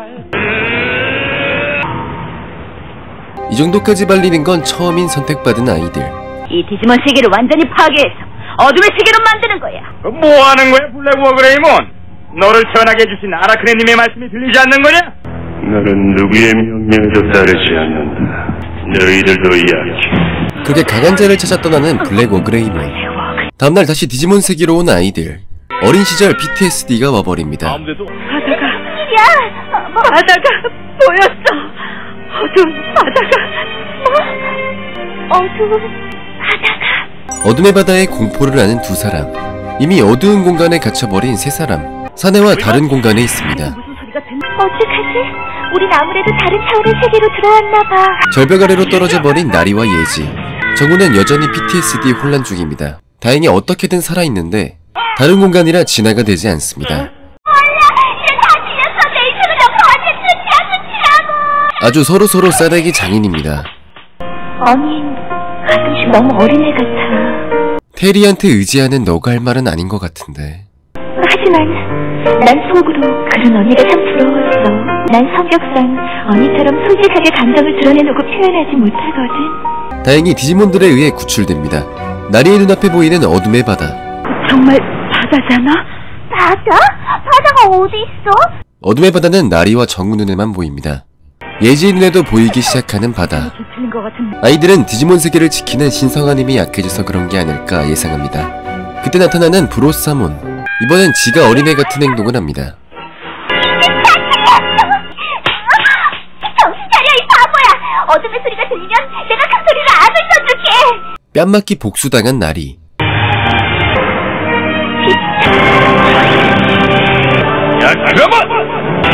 이 정도까지 발리는 건 처음인 선택받은 아이들. 이 디지몬 세계를 완전히 파괴해서 어둠의 세계로 만드는 거야. 뭐 하는 거야, 블랙 워그레이몬? 너를 태어나게 해주신 아라크네님의 말씀이 들리지 않는 거냐? 나는 누구의 명령에도 따르지 않는다. 너희들도 약해. 그렇게 강한 자를 찾아 떠나는 블랙 워그레이몬. 다음날 다시 디지몬 세계로 온 아이들. 어린 시절 피티에스디가 와버립니다. 아무데도 바다가, 야, 뭐, 바다가 보였어. 어두운 바다가. 뭐? 어두운 바다가. 어둠의 바다에 공포를 아는 두 사람. 이미 어두운 공간에 갇혀버린 세 사람. 사내와 다른 공간에 있습니다. 무슨 소리가 된다. 어떡하지? 우린 아무래도 다른 차원의 세계로 들어왔나봐. 절벽 아래로 떨어져버린 나리와 예지. 정우는 여전히 피티에스디 혼란 중입니다. 다행히 어떻게든 살아있는데 다른 공간이라 진화가 되지 않습니다. 몰라, 이제 다 틀렸어. 내 인생은 너한테 끝이야, 끝이라고. 아주 서로서로 싸대기 장인입니다. 언닌 가끔씩 너무 어린애 같아. 테리한테 의지하는 너가 할 말은 아닌 것 같은데. 하지만 난 속으로 그런 언니가 참 부러웠어. 난 성격상 언니처럼 솔직하게 감정을 드러내놓고 표현하지 못하거든. 다행히 디지몬들에 의해 구출됩니다. 나리의 눈앞에 보이는 어둠의 바다. 정말 바다잖아? 바다? 바다가 어디 있어? 어둠의 바다는 나리와 정우 눈에만 보입니다. 예지의 눈에도 보이기 시작하는 바다. 틀린 것 같은데. 아이들은 디지몬 세계를 지키는 신성한 힘이 약해져서 그런 게 아닐까 예상합니다. 그때 나타나는 브로사몬. 이번엔 지가 어린애 같은 행동을 합니다. 정신 차려, 이 바보야. 어둠의 소리가 들리면 내가 그 소리를 악을 써줄게. 뺨맞기 복수당한 나리. 야, 잠깐만!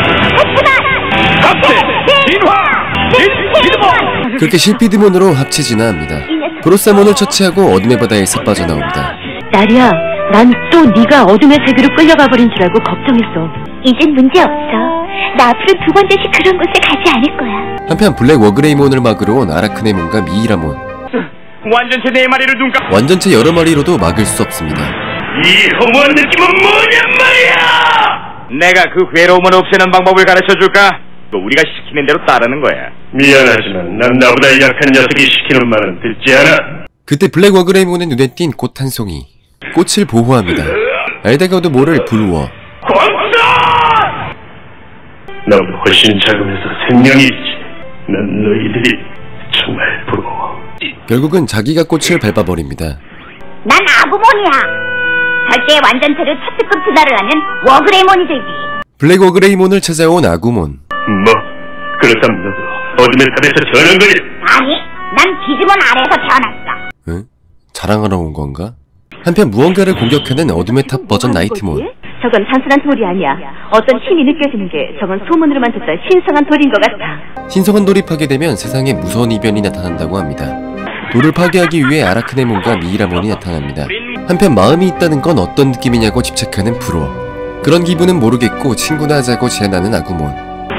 합체! 진화! 디지몬! 그렇게 실피드몬으로 합체 진화합니다. 브로사몬을 처치하고 어둠의 바다에서 빠져나옵니다. 나리야, 난 또 네가 어둠의 세계로 끌려가버린 줄 알고 걱정했어. 이젠 문제 없어. 나 앞으로 두 번째씩 그런 곳에 가지 않을 거야. 한편 블랙 워그레이몬을 막으러 온 아라크네몬과 미이라몬. 완전체 네 마리를 눈 감... 완전체 여러 마리로도 막을 수 없습니다. 이 허무한 느낌은 뭐냔 말이야! 내가 그 괴로움을 없애는 방법을 가르쳐줄까? 또 우리가 시키는 대로 따르는 거야. 미안하지만 난 나보다 약한 녀석이 시키는 말은 듣지 않아. 그때 블랙 워그레이몬의 눈에 띈 꽃 한 송이. 꽃을 보호합니다. 알다가도 모를 불우어. 광사! 나보다 훨씬 작으면서 생명이 있지. 난 너희들이 정말 부러워. 결국은 자기가 꽃을 밟아버립니다. 난 아구몬이야. 절대의 완전체를 첫 특급 진화를 하면 워그레이몬이 되지. 블랙 워그레이몬을 찾아온 아구몬. 뭐? 그렇다면 너도 어둠의 탑에서 저런 거지? 아니, 난 디지몬 아래에서 태어났어. 응? 자랑하러 온 건가? 한편 무언가를 공격하는 어둠의 탑 버전 나이트몬. 저건 단순한 돌이 아니야. 어떤 힘이 느껴지는 게 저건 소문으로만 듣던 신성한 돌인 것 같아. 신성한 돌이 파괴되면 세상에 무서운 이변이 나타난다고 합니다. 돌을 파괴하기 위해 아라크네몬과 미이라몬이 나타납니다. 한편 마음이 있다는 건 어떤 느낌이냐고 집착하는 프로. 그런 기분은 모르겠고 친구나 하자고 제안하는 아구몬.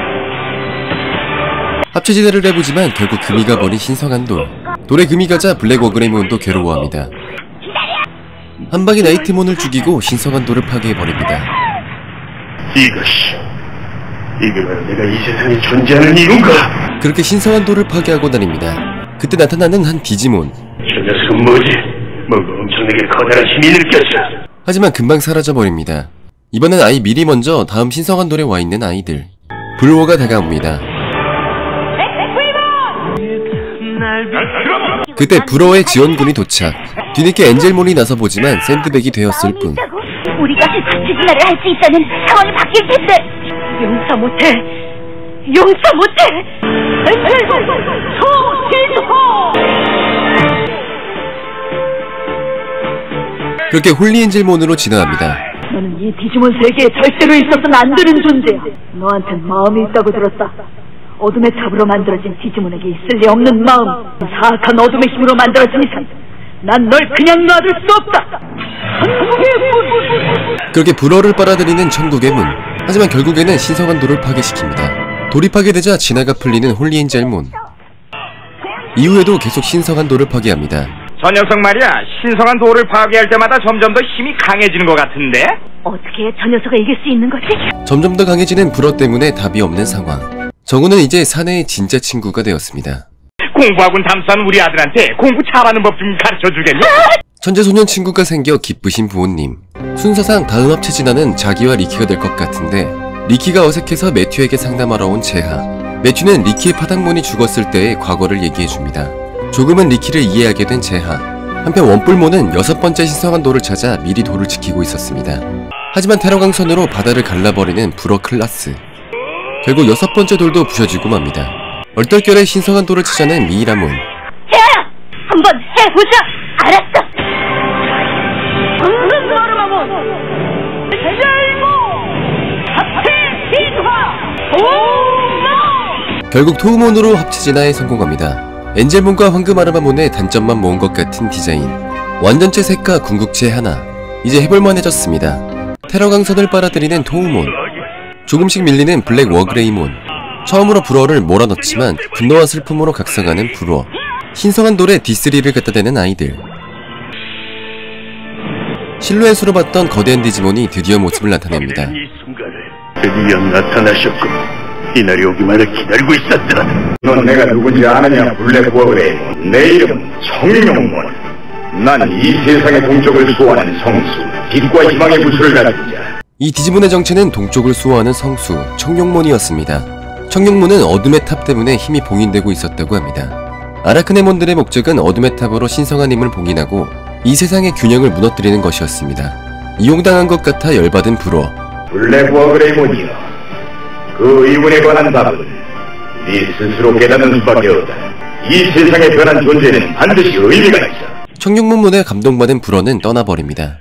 합체지대를 해보지만 결국 금이 가버린 신성한 돌. 돌에 금이 가자 블랙 워그레이몬도 괴로워합니다. 한방에 나이트몬을 죽이고 신성한 돌을 파괴해버립니다. 이것이 이게 바로 내가 이 세상에 존재하는 이유인가? 그렇게 신성한 돌을 파괴하고 다닙니다. 그때 나타나는 한 디지몬. 저 녀석은 뭐지? 뭔가 엄청나게 커다란 힘이 느껴져. 하지만 금방 사라져버립니다. 이번엔 아이 미리 먼저 다음 신성한 돌에 와있는 아이들. 불호가 다가옵니다. 그때 불어의 지원군이 도착. 뒤늦게 엔젤몬이 나서보지만 샌드백이 되었을 뿐. 우리가 지진날을 할 수 있다면 상황이 바뀔 텐데. 용서 못해. 용서 못해. 엔젤몬 소진호. 그렇게 홀리 엔젤몬으로 진화합니다. 너는 이 디지몬 세계에 절대로 있어서는 안 되는 존재야. 너한텐 마음이 있다고 들었다. 어둠의 탑으로 만들어진 디지몬에게 있을 리 없는 마음. 사악한 어둠의 힘으로 만들어진 이상 난 널 그냥 놔둘 수 없다. 천국의 문. 그렇게 불어를 빨아들이는 천국의 문. 하지만 결국에는 신성한 돌을 파괴시킵니다. 돌이 파괴되자 진화가 풀리는 홀리 엔젤몬. 이후에도 계속 신성한 돌을 파괴합니다. 저 녀석 말이야, 신성한 돌을 파괴할 때마다 점점 더 힘이 강해지는 것 같은데? 어떻게 저 녀석을 이길 수 있는 거지? 점점 더 강해지는 불어 때문에 답이 없는 상황. 정우는 이제 사내의 진짜 친구가 되었습니다. 공부학원 담수한 우리 아들한테 공부 잘하는 법 좀 가르쳐주겠니? 천재소년 친구가 생겨 기쁘신 부모님. 순서상 다음 합체 진화는 자기와 리키가 될 것 같은데 리키가 어색해서 매튜에게 상담하러 온 제하. 매튜는 리키의 파닥몬이 죽었을 때의 과거를 얘기해줍니다. 조금은 리키를 이해하게 된 제하. 한편 원뿔모는 여섯 번째 신성한 돌을 찾아 미리 돌을 지키고 있었습니다. 하지만 테러강선으로 바다를 갈라버리는 불어 클라스. 결국 여섯 번째 돌도 부셔지고 맙니다. 얼떨결에 신성한 돌을 찾아낸 미이라몬. 제아야! 한번 해보자! 알았어! 방금 노르마몬! 엔젤몬! 합체 진화! 오마! 결국 토우몬으로 합체 진화에 성공합니다. 엔젤몬과 황금아르마몬의 단점만 모은 것 같은 디자인. 완전체 색과 궁극체 하나. 이제 해볼만해졌습니다. 테러강선을 빨아들이는 토우몬. 조금씩 밀리는 블랙 워그레이몬. 처음으로 불어를 몰아넣지만 분노와 슬픔으로 각성하는 불어. 신성한 돌에 디스리를 갖다 대는 아이들. 실루엣으로 봤던 거대한 디지몬이 드디어 모습을 나타냅니다. 이 순간을 드디어 나타나셨군. 이날이 오기만을 기다리고 있었다. 넌 내가 누군지 아느냐, 블랙 워그레이몬. 내 이름은 청룡몬. 난 이 세상의 동쪽을 수호하는 성수, 빛과 희망의 구슬을 가진 자. 이 디지몬의 정체는 동쪽을 수호하는 성수, 청룡몬이었습니다. 청룡몬은 어둠의 탑 때문에 힘이 봉인되고 있었다고 합니다. 아라크네몬들의 목적은 어둠의 탑으로 신성한 힘을 봉인하고 이 세상의 균형을 무너뜨리는 것이었습니다. 이용당한 것 같아 열받은 불어. 블랙 워그레이몬이여, 그 의문에 관한 답은 네 스스로 깨닫는 수밖에 없다. 이 세상에 변한 존재는 반드시 의미가 있어. 청룡몬문에 감동받은 불어는 떠나버립니다.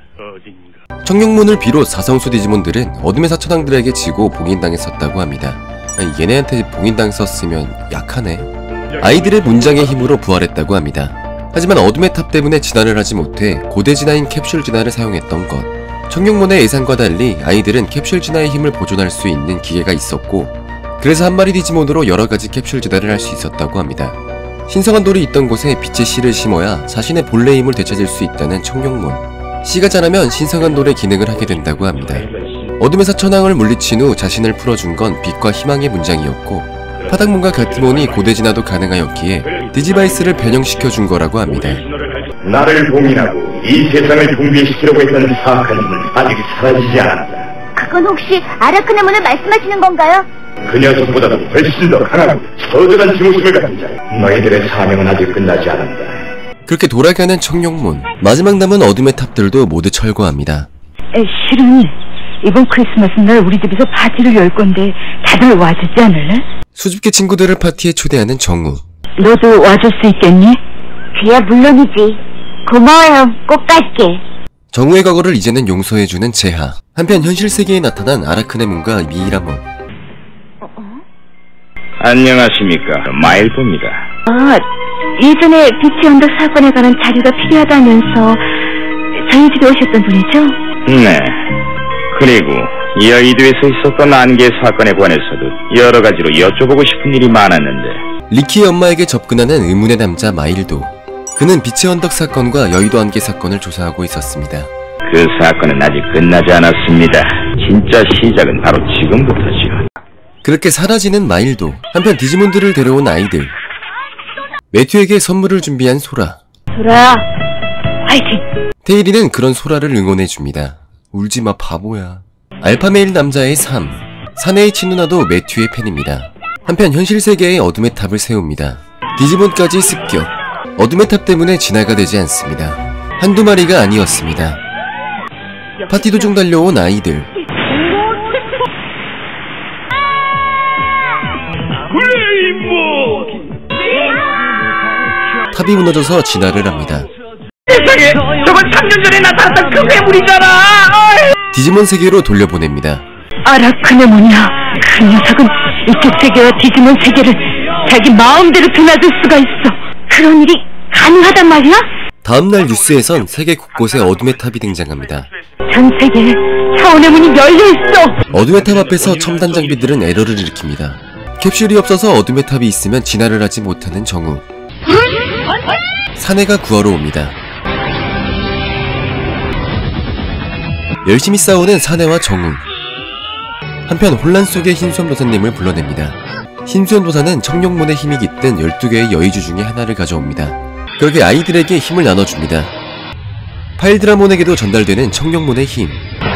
청룡몬을 비롯 사성수 디지몬들은 어둠의 사천왕들에게 지고 봉인당했었다고 합니다. 아니, 얘네한테 봉인당했었으면 약하네. 아이들의 문장의 힘으로 부활했다고 합니다. 하지만 어둠의 탑 때문에 진화를 하지 못해 고대 진화인 캡슐 진화를 사용했던 것. 청룡몬의 예상과 달리 아이들은 캡슐 진화의 힘을 보존할 수 있는 기계가 있었고, 그래서 한 마리 디지몬으로 여러가지 캡슐 진화를 할 수 있었다고 합니다. 신성한 돌이 있던 곳에 빛의 씨를 심어야 자신의 본래 힘을 되찾을 수 있다는 청룡몬. 씨가 자라면 신성한 돌의 기능을 하게 된다고 합니다. 어둠의 사천왕을 물리친 후 자신을 풀어준 건 빛과 희망의 문장이었고, 파닥몬과 가트몬이 고대 진화도 가능하였기에 디지바이스를 변형시켜준 거라고 합니다. 나를 봉인하고 이 세상을 붕괴시키려고 했던 사악한 힘은 아직 사라지지 않았다. 그건 혹시 아라크네몬을 말씀하시는 건가요? 그 녀석보다도 훨씬 더 강하고 처절한 지무심을 가진 자. 너희들의 사명은 아직 끝나지 않았다. 그렇게 돌아가는 청룡몬. 마지막 남은 어둠의 탑들도 모두 철거합니다. 에, 실은 이번 크리스마스 날 우리 집에서 파티를 열 건데 다들 와주지 않을래? 수줍게 친구들을 파티에 초대하는 정우. 너도 와줄 수 있겠니? 그야 물론이지. 고마워요. 꼭 갈게. 정우의 과거를 이제는 용서해주는 제하. 한편 현실 세계에 나타난 아라크네몬과 미이라몬. 안녕하십니까, 마일보입니다. 아, 예전에 비치 언덕 사건에 관한 자료가 필요하다면서 저희 집에 오셨던 분이죠? 네. 그리고 여의도에서 있었던 안개 사건에 관해서도 여러 가지로 여쭤보고 싶은 일이 많았는데. 리키의 엄마에게 접근하는 의문의 남자 마일도. 그는 빛의 언덕 사건과 여의도 안개 사건을 조사하고 있었습니다. 그 사건은 아직 끝나지 않았습니다. 진짜 시작은 바로 지금부터죠. 그렇게 사라지는 마일도. 한편 디지몬들을 데려온 아이들. 매튜에게 선물을 준비한 소라. 소라야, 화이팅! 테일이는 그런 소라를 응원해줍니다. 울지마 바보야. 알파메일 남자의 삶. 사내의 친누나도 매튜의 팬입니다. 한편 현실 세계의 어둠의 탑을 세웁니다. 디지몬까지 습격. 어둠의 탑 때문에 진화가 되지 않습니다. 한두 마리가 아니었습니다. 파티 도중 달려온 아이들. 탑이 무너져서 진화를 합니다. 세상에, 저건 삼 년 전에 나타났던 그 괴물이잖아. 디지몬 세계로 돌려보냅니다. 아라크네몬이야. 그 녀석은 이쪽 세계와 디지몬 세계를 자기 마음대로 드나들 수가 있어. 그런 일이 가능하단 말이야? 다음날 뉴스에선 세계 곳곳에 어둠의 탑이 등장합니다. 전 세계에 차원의 문이 열려있어. 어둠의 탑 앞에서 첨단 장비들은 에러를 일으킵니다. 캡슐이 없어서 어둠의 탑이 있으면 진화를 하지 못하는 정우. 사내가 구하러 옵니다. 열심히 싸우는 사내와 정우. 한편 혼란 속의 흰수염도사님을 불러냅니다. 흰수염도사는 청룡문의 힘이 깃든 열두 개의 여의주 중에 하나를 가져옵니다. 그렇게 아이들에게 힘을 나눠줍니다. 파일드라몬에게도 전달되는 청룡문의 힘.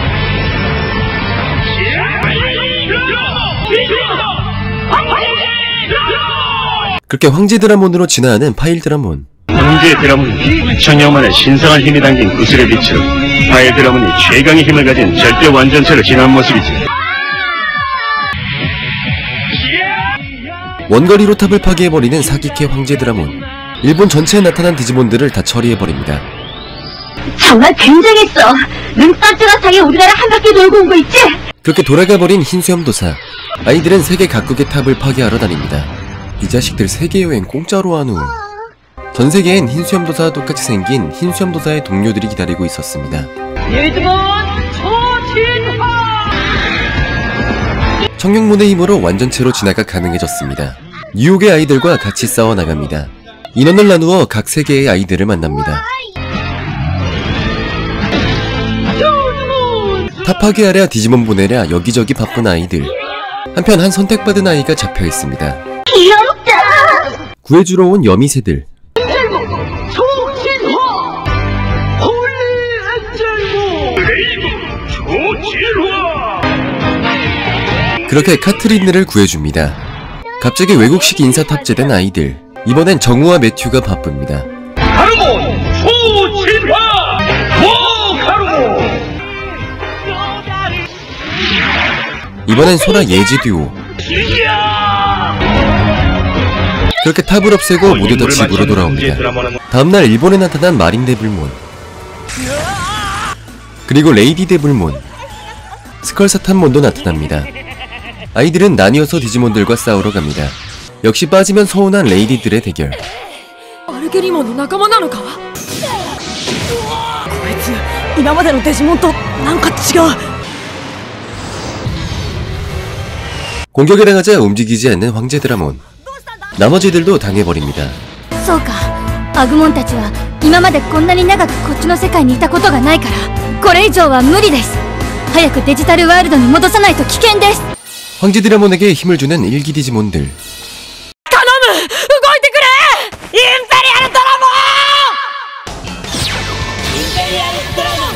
그렇게 황제 드라몬으로 진화하는 파일 드라몬. 황제 드라몬은 청룡만의 신성한 힘이 담긴 구슬의 빛으로 파일 드라몬이 최강의 힘을 가진 절대 완전체로 진화한 모습이지. 원거리로 탑을 파괴해버리는 사기캐 황제 드라몬. 일본 전체에 나타난 디지몬들을 다 처리해버립니다. 정말 굉장했어. 눈깜짝한 사이에 우리나라 한 바퀴 돌고 온 거 있지? 그렇게 돌아가버린 흰수염도사. 아이들은 세계 각국의 탑을 파괴하러 다닙니다. 이 자식들 세계여행 공짜로 하누. 전세계엔 흰수염도사와 똑같이 생긴 흰수염도사의 동료들이 기다리고 있었습니다. 청룡문의 힘으로 완전체로 진화가 가능해졌습니다. 뉴욕의 아이들과 같이 싸워나갑니다. 인원을 나누어 각 세계의 아이들을 만납니다. 탑 파괴하랴 디지몬 보내랴 여기저기 바쁜 아이들. 한편 한 선택받은 아이가 잡혀있습니다. 귀엽다. 구해주러 온 여미새들. 그렇게 카트린느를 구해줍니다. 갑자기 외국식 인사 탑재된 아이들. 이번엔 정우와 매튜가 바쁩니다. 가루몬 초진화 모 가루몬. 이번엔 소라 예지 듀오. 그렇게 탑을 없애고 모두 다 집으로 돌아옵니다. 다음날 일본에 나타난 마린 데블몬. 그리고 레이디 데블몬. 스컬사탄몬도 나타납니다. 아이들은 나뉘어서 디지몬들과 싸우러 갑니다. 역시 빠지면 서운한 레이디들의 대결. 아르게리몬의仲間なのか? こいつ今までのデジモンとなんか違う. 공격에 당하자 움직이지 않는 황제 드라몬. 나머지들도 당해버립니다. そうか。アグモンたちは今までこんなに長くこっちの世界にいたことがないから、これ以上は無理です。早くデジタルワールドに戻さないと危険です。 황제 드라몬에게 힘을 주는 일기 디지몬들. 頼む! 動いてくれ! インペリアルドラモン! インペリアルドラモン!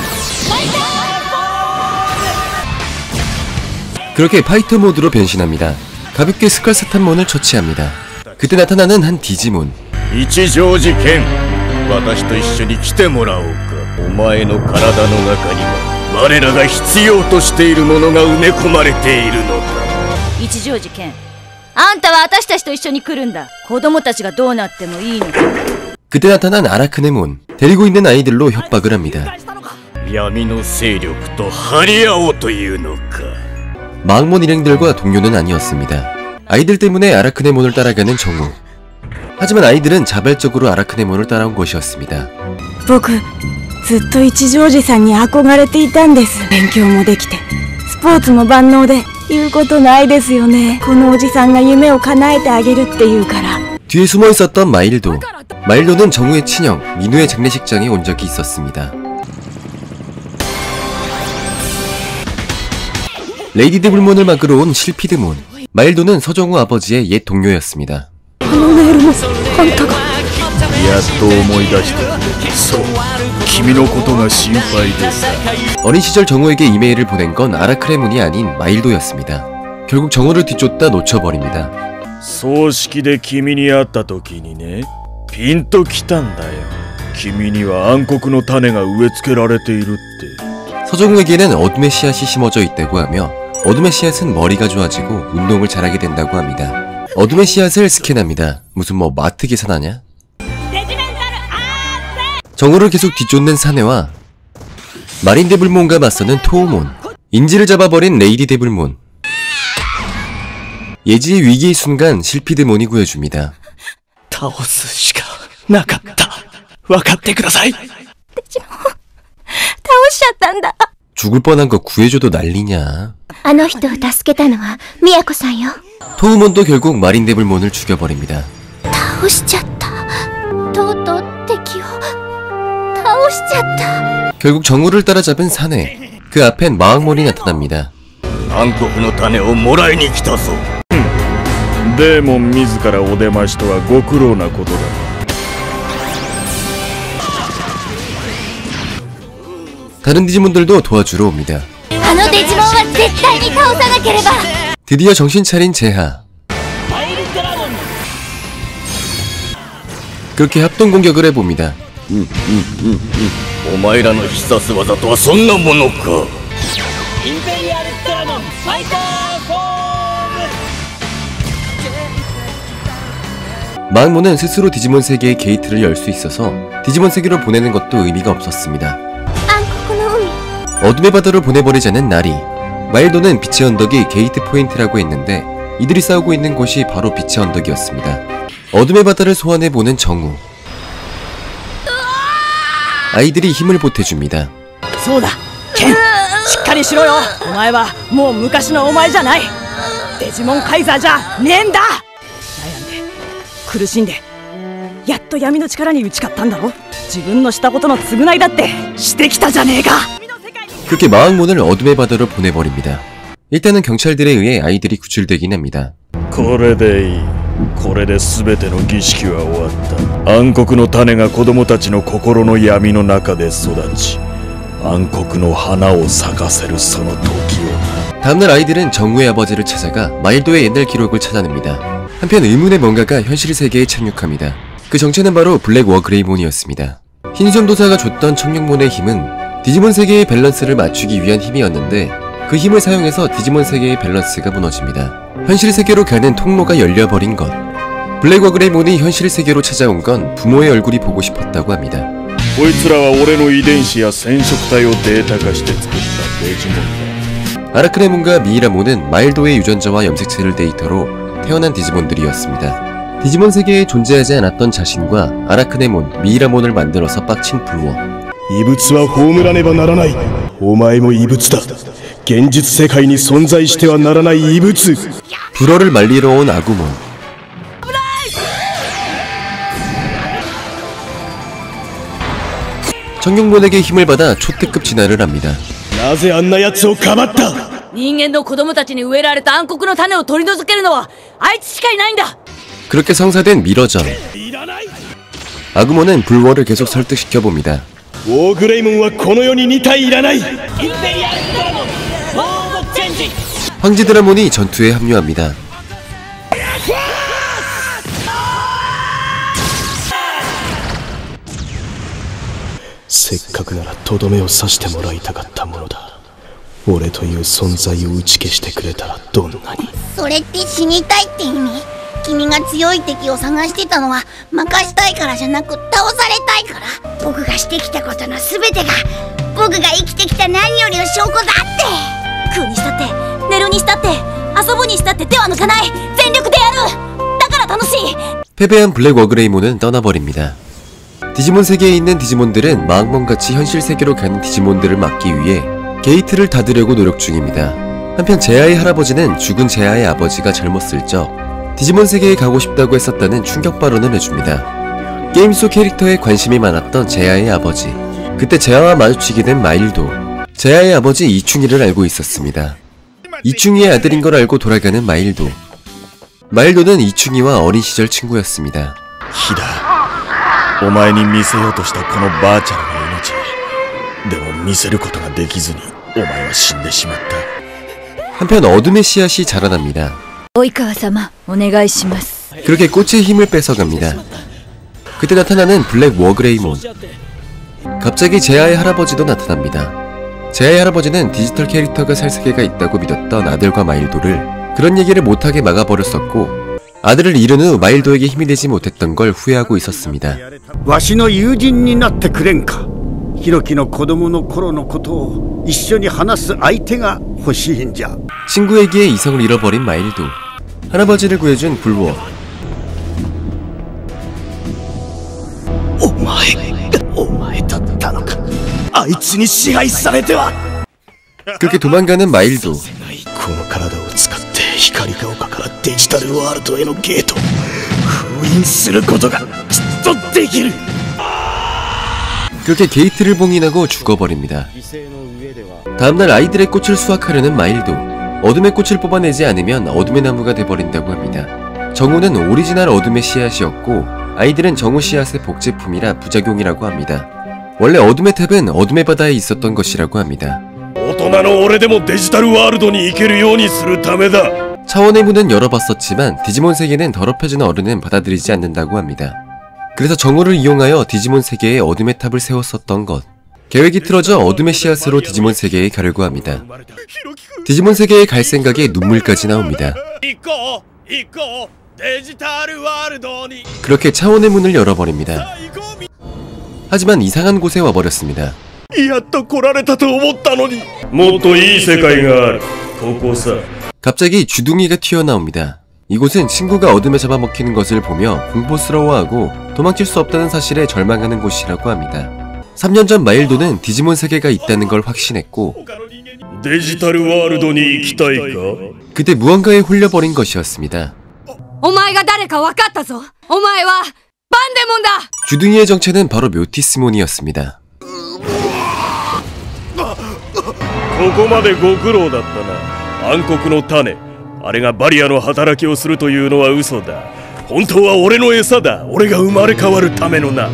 그렇게 파이터 모드로 변신합니다. 가볍게 스컬사탄몬을 처치합니다. 그때 나타나는 한 디지몬. 一条事件私と一緒に来てもらおうか。お前の体の中には我らが必要としているものが埋め込まれているのだ。 一条事件、あんたは私たちと一緒に来るんだ。子供たちがどうなってもいいのか。 그때 나타난 아라크네몬. 데리고 있는 아이들로 협박을 합니다. 闇の勢力と張り合おうというのか。 마흑몬 일행들과 동료는 아니었습니다. 아이들 때문에 아라크네몬을 따라가는 정우. 하지만 아이들은 자발적으로 아라크네몬을 따라온 것이었습니다. 僕ずっと一条寺さんに憧れていたんです。勉強もできてスポーツも万能で言うことないですよね。このおじさんが夢を叶えてあげるって言うから。 뒤에 숨어 있었던 마일도. 마일도는 정우의 친형 민우의 장례식장에 온 적이 있었습니다. 레이디 데블몬을 막으러 온 실피드몬. 마일도는 서정우 아버지의 옛 동료였습니다. あのメールもあんたが。 やっと思い出した。そう、君のことが心配でさ。 어린 시절 정우에게 이메일을 보낸 건 아라크레몬이 아닌 마일도였습니다. 결국 정우를 뒤쫓다 놓쳐버립니다. 葬式で君に会った時にね、ピンときたんだよ。君には暗黒の種が植え付けられているって。 서정우에게는 어둠의 씨앗이 심어져 있다고 하며 어둠의 씨앗은 머리가 좋아지고 운동을 잘하게 된다고 합니다. 어둠의 씨앗을 스캔합니다. 무슨 뭐 마트 계산하냐? 정우를 계속 뒤쫓는 사내와 마린 데블몬과 맞서는 토우몬. 인지를 잡아버린 레이디 데블몬. 예지의 위기의 순간 실피드몬이 구해줍니다. 倒すしかなかった。分かってください。 倒しちゃったんだ。 죽을 뻔한 거 구해줘도 난리냐. あの人を助けたのはミヤコさんよ。 토우몬도 결국 마린 데블몬을 죽여버립니다. 倒しちゃった。とうとう敵を倒しちゃった。 결국 정우를 따라잡은 사내. 그 앞엔 마왕몬이 나타납니다. 暗黒の種をもらいに来たぞ。デーモン自らお出ましとはご苦労なことだ。 다른 디지몬들도 도와주러 옵니다. あのデジモンは絶対に倒さなければ。 드디어 정신 차린 제하. 그렇게 합동 공격을 해봅니다. お前らの必殺技とはそんなものか。 마왕몬은 스스로 디지몬 세계의 게이트를 열 수 있어서 디지몬 세계로 보내는 것도 의미가 없었습니다. 어둠의 바다로 보내버리자는 나리. 마일도는 빛의 언덕이 게이트 포인트라고 했는데 이들이 싸우고 있는 곳이 바로 빛의 언덕이었습니다. 어둠의 바다를 소환해보는 정우. 아이들이 힘을 보태줍니다. そうだケン、しっかりしろよ。お前はもう昔のお前じゃない。デジモンカイザーじゃねえんだ。悩んで苦しんでやっと闇の力に打ち勝ったんだろ。自分のしたことの償いだってしてきたじゃねえか。 그렇게 마왕몬을 어둠의 바다로 보내버립니다. 일단은 경찰들에 의해 아이들이 구출되긴 합니다. これでいい。これで全ての儀式は終わった。暗黒の種が子供たちの心の闇の中で育ち、暗黒の花を咲かせるその時を。 다음날 아이들은 정우의 아버지를 찾아가 마일도의 옛날 기록을 찾아냅니다. 한편 의문의 뭔가가 현실 세계에 착륙합니다. 그 정체는 바로 블랙 워그레이몬이었습니다. 흰수염도사가 줬던 청룡몬의 힘은 디지몬 세계의 밸런스를 맞추기 위한 힘이었는데 그 힘을 사용해서 디지몬 세계의 밸런스가 무너집니다. 현실 세계로 가는 통로가 열려버린 것. 블랙 워그레이몬이 현실 세계로 찾아온 건 부모의 얼굴이 보고 싶었다고 합니다. こいつらは俺の遺伝子や染色体をデータ化して作ったデジモンだ。 아라크레몬과 미이라몬은 마일도의 유전자와 염색체를 데이터로 태어난 디지몬들이었습니다. 디지몬 세계에 존재하지 않았던 자신과 아라크레몬, 미이라몬을 만들어서 빡친 불워. 異物は葬らねばならない。お前も異物だ。現実世界に存在してはならない異物。 불어를 말리러 온 아구몬. 청룡몬에게 힘을 받아 초특급 진화를 합니다. なぜあんな奴をかばった。 人間の子供たちに植えられた暗黒の種を取り除けるのはあいつしかいないんだ。 그렇게 성사된 미러전. 아구몬은 불워를 계속 설득시켜봅니다. ウォーグレイモンはこの世にに体いらない。 황제 드라몬이 전투에 합류합니다. せっかくならとどめを刺してもらいたかったものだ。俺という存在を打ち消してくれたらどんなに。 それって死にたいって意味？君が強い敵を探してたのは任したいからじゃなく倒されたいから。僕がしてきたことの全てが僕が生きてきた何よりの証拠だって。食うにしたって寝るにしたって遊ぶにしたって手は抜かない。全力でやる。だから楽しい。 패배한 블랙 워그레이몬은 떠나버립니다. 디지몬 세계에 있는 디지몬들은 마왕몬같이 현실 세계로 가는 디지몬들을 막기 위해 게이트를 닫으려고 노력 중입니다. 한편 제아의 할아버지는 죽은 제아의 아버지가 젊었을 적 디지몬 세계에 가고 싶다고 했었다는 충격 발언을 해줍니다. 게임 속 캐릭터에 관심이 많았던 제아의 아버지. 그때 제아와 마주치게 된 마일도 제아의 아버지 이충이를 알고 있었습니다. 이충이의 아들인 걸 알고 돌아가는 마일도. 마일도는 이충이와 어린 시절 친구였습니다. ヒダ、お前に見せようとしたこのばあちゃんの命、でも見せることができずにお前は死んでしまった。 한편 어둠의 씨앗이 자라납니다. 及川様、お願いします。 그렇게 꽃의 힘을 뺏어갑니다. 그때 나타나는 블랙 워그레이몬. 갑자기 제아의 할아버지도 나타납니다. 제아의 할아버지는 디지털 캐릭터가 살 세계가 있다고 믿었던 아들과 마일도를 그런 얘기를 못하게 막아버렸었고, 아들을 잃은 후 마일도에게 힘이 되지 못했던 걸 후회하고 있었습니다. わしの友人になってくれんか。ヒロキの子供の頃のことを一緒に話す相手が欲しいんじゃ。 친구에게 이성을 잃어버린 마일도. 할아버지를 구해준 불워. お前、お前だったのか。あいつに支配されては。 그렇게 도망가는 마일도. この体を使って光が丘からデジタルワールドへのゲートを封印することがきっとできる。 그렇게 게이트를 봉인하고 죽어버립니다. 다음날 아이들의 꽃을 수확하려는 마일도. 어둠의 꽃을 뽑아내지 않으면 어둠의 나무가 돼버린다고 합니다. 정우는 오리지널 어둠의 씨앗이었고, 아이들은 정우 씨앗의 복제품이라 부작용이라고 합니다. 원래 어둠의 탑은 어둠의 바다에 있었던 것이라고 합니다. 大人の俺でもデジタルワールドに行けるようにするためだ。 차원의 문은 열어봤었지만 디지몬 세계는 더럽혀진 어른은 받아들이지 않는다고 합니다. 그래서 정우를 이용하여 디지몬 세계에 어둠의 탑을 세웠었던 것. 계획이 틀어져 어둠의 씨앗으로 디지몬 세계에 가려고 합니다. 디지몬 세계에 갈 생각에 눈물까지 나옵니다. 그렇게 차원의 문을 열어버립니다. 하지만 이상한 곳에 와버렸습니다. やっと来られたと思ったのに。もっといい世界がある。ここさ。 갑자기 주둥이가 튀어나옵니다. 이곳은 친구가 어둠에 잡아먹히는 것을 보며 공포스러워하고 도망칠 수 없다는 사실에 절망하는 곳이라고 합니다. 삼 년 전 마일도는 디지몬 세계가 있다는 걸 확신했고, 디지털 와르도에行きたいか? 그때 무언가에 홀려버린 것이었습니다. お前が誰か分かったぞ。お前はバンデモンだ。 주둥이의 정체는 바로 묘티스몬이었습니다. ここまでご苦労だったな。暗黒の種。あれがバリアの働きをするというのは嘘だ。本当は俺の餌だ。俺が生まれ変わるためのな。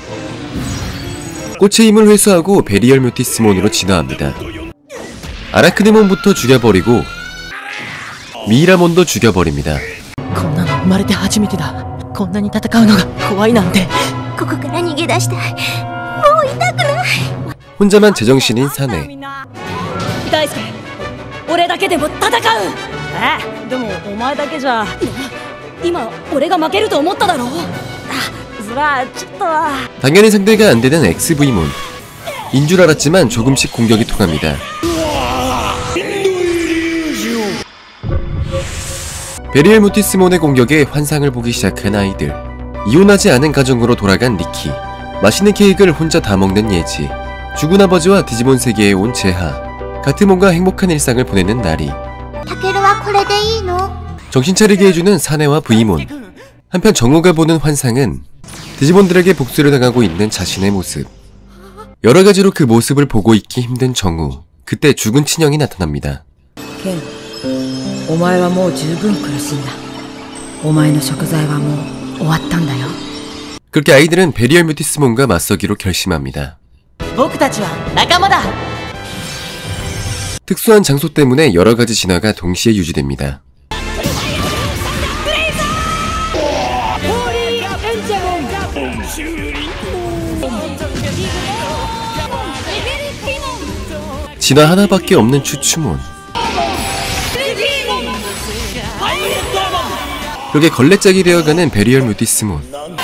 꽃의 힘을 회수하고 베리얼 묘티스몬으로 진화합니다. 아라크네몬부터 죽여버리고 미이라몬도 죽여버립니다. こんなの生まれて初めてだ。こんなに戦うのが怖いなんて。 ここから逃げ出したい。もう痛くない。 혼자만 제정신인 사내. 大輔、俺だけでも戦う。え、でもお前だけじゃ。今俺が負けると思っただろう。あ、そらちょっと。 당연히 상대가 안되는 엑스브이몬. 인줄 알았지만 조금씩 공격이 통합니다. 베리얼 묘티스몬의 공격에 환상을 보기 시작한 아이들. 이혼하지 않은 가정으로 돌아간 리키. 맛있는 케이크를 혼자 다 먹는 예지. 죽은 아버지와 디지몬 세계에 온 제하. 가트몬과 행복한 일상을 보내는 나리. 정신 차리게 해주는 사내와 브이몬. 한편 정우가 보는 환상은 디지몬들에게 복수를 당하고 있는 자신의 모습. 여러가지로 그 모습을 보고 있기 힘든 정우. 그때 죽은 친형이 나타납니다. 켄, お前はもう十分苦しんだ。お前の贖罪はもう終わったんだよ。 그렇게 아이들은 베리얼 묘티스몬과 맞서기로 결심합니다. 僕たちは仲間だ。 특수한 장소 때문에 여러가지 진화가 동시에 유지됩니다. 진화 하나밖에 없는 추추몬. 그렇게 걸레짝이 되어가는 베리얼 묘티스몬.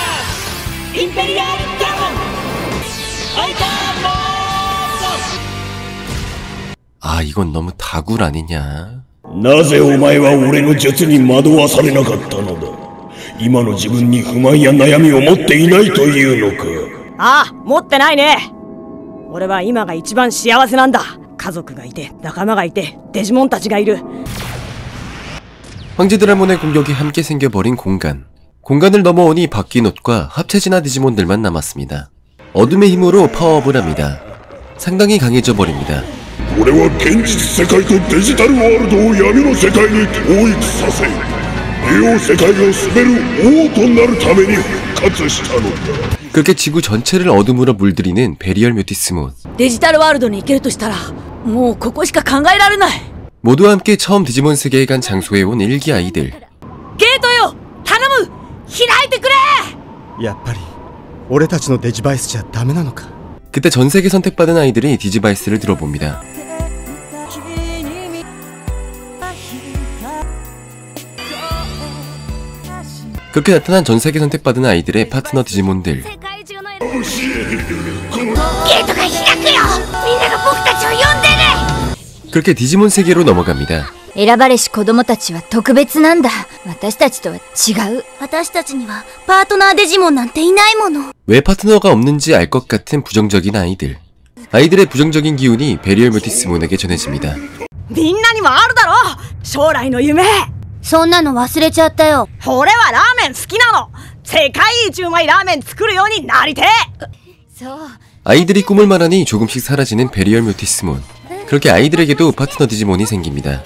아, 이건 너무 다굴 아니냐? なぜお前は俺の術に惑わされなかったのだ。今の自分に不満や悩みを持っていないというのか。 ああ、持ってないね。俺は今が一番幸せなんだ。家族がいて、仲間がいて、デジモンたちがいる。 황제 드라몬의 공격이 함께 생겨버린 공간. 공간을 넘어오니 바뀐 옷과 합체진화 디지몬들만 남았습니다. 어둠의 힘으로 파워업을 합니다. 상당히 강해져 버립니다. 俺は現実世界とデジタルワールドを闇の世界に統一させ、両世界を統べる王となるために復活したのだ。 그렇게 지구 전체를 어둠으로 물들이는 베리얼 뮤티스몬. デジタルワールドに行けるとしたらもうここしか考えられない。 모두와 함께 처음 디지몬 세계에 간 장소에 온 일기 아이들. ゲートよ頼む開いてくれ。 やっぱり俺たちのデジバイスじゃダメなのか。 그때 전 세계 선택받은 아이들이 디지바이스를 들어봅니다. 그렇게 나타난 전 세계 선택받은 아이들의 파트너 디지몬들. ゲートが開くよ。みんなが僕たちを呼んでる。 그렇게 디지몬 세계로 넘어갑니다. 選ばれし子供たちは特別なんだ。私たちとは違う。私たちにはパートナーデジモンなんていないもの。 왜 파트너가 없는지 알 것 같은 부정적인 아이들. 아이들의 부정적인 기운이 베리얼 뮤티스몬에게 전해집니다. みんなにもあるだろ将来の夢。 そんなの忘れちゃったよ。 俺はラーメン好きなの。世界一うまいラーメン作るようになりてえ。 そう。 아이들이 꿈을 말하니 조금씩 사라지는 베리얼 뮤티스몬. 그렇게 아이들에게도 파트너 디지몬이 생깁니다.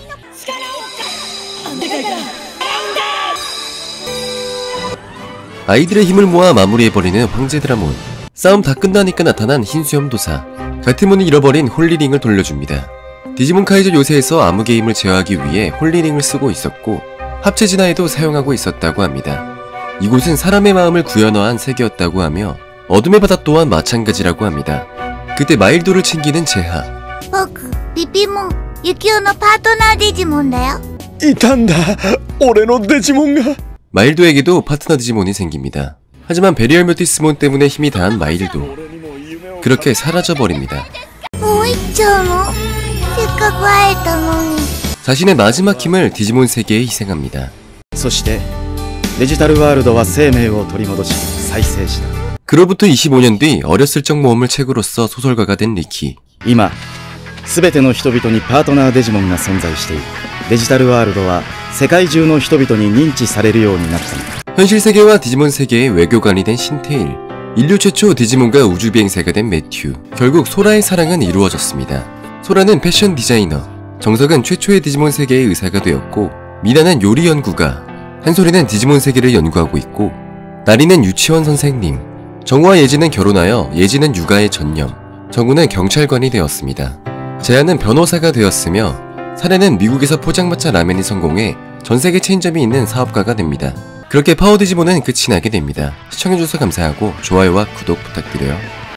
아이들의 힘을 모아 마무리해버리는 황제 드라몬. 싸움 다 끝나니까 나타난 흰수염 도사. 가티몬이 잃어버린 홀리링을 돌려줍니다. 디지몬 카이저 요새에서 아무게임을 제어하기 위해 홀리링을 쓰고 있었고 합체 진화에도 사용하고 있었다고 합니다. 이곳은 사람의 마음을 구현화한 세계였다고 하며 어둠의 바다 또한 마찬가지라고 합니다. 그때 마일도를 챙기는 제하. 僕、ピピモン、ユキオのパートナーデジモンだよ。 いたんだ俺のデジモンが。 마일도에게도 파트너 디지몬이 생깁니다. 하지만 베리얼 뮤티스몬 때문에 힘이 다한 마일도. 그렇게 사라져버립니다. もう行っちゃうの？せっかく会えたのに。 자신의 마지막 힘을 디지몬 세계에 희생합니다. そしてデジタルワールドは生命を取り戻し再生した。 그로부터 이십오 년 뒤 어렸을 적 모험을 책으로 써 소설가가 된 리키. 今すべての人々にパートナーデジモンが存在している。デジタルワールドは世界中の人々に認知されるようになったのだ。 현실 세계와 디지몬 세계의 외교관이 된 신테일. 인류 최초 디지몬과 우주비행사가 된 매튜. 결국 소라의 사랑은 이루어졌습니다. 소라는 패션 디자이너, 정석은 최초의 디지몬 세계의 의사가 되었고, 미나는 요리 연구가, 한솔이는 디지몬 세계를 연구하고 있고, 나리는 유치원 선생님, 정우와 예지는 결혼하여 예지는 육아에 전념, 정우는 경찰관이 되었습니다. 재한은 변호사가 되었으며, 사례는 미국에서 포장마차 라면이 성공해 전세계 체인점이 있는 사업가가 됩니다. 그렇게 파워 디지몬은 끝이 나게 됩니다. 시청해주셔서 감사하고 좋아요와 구독 부탁드려요.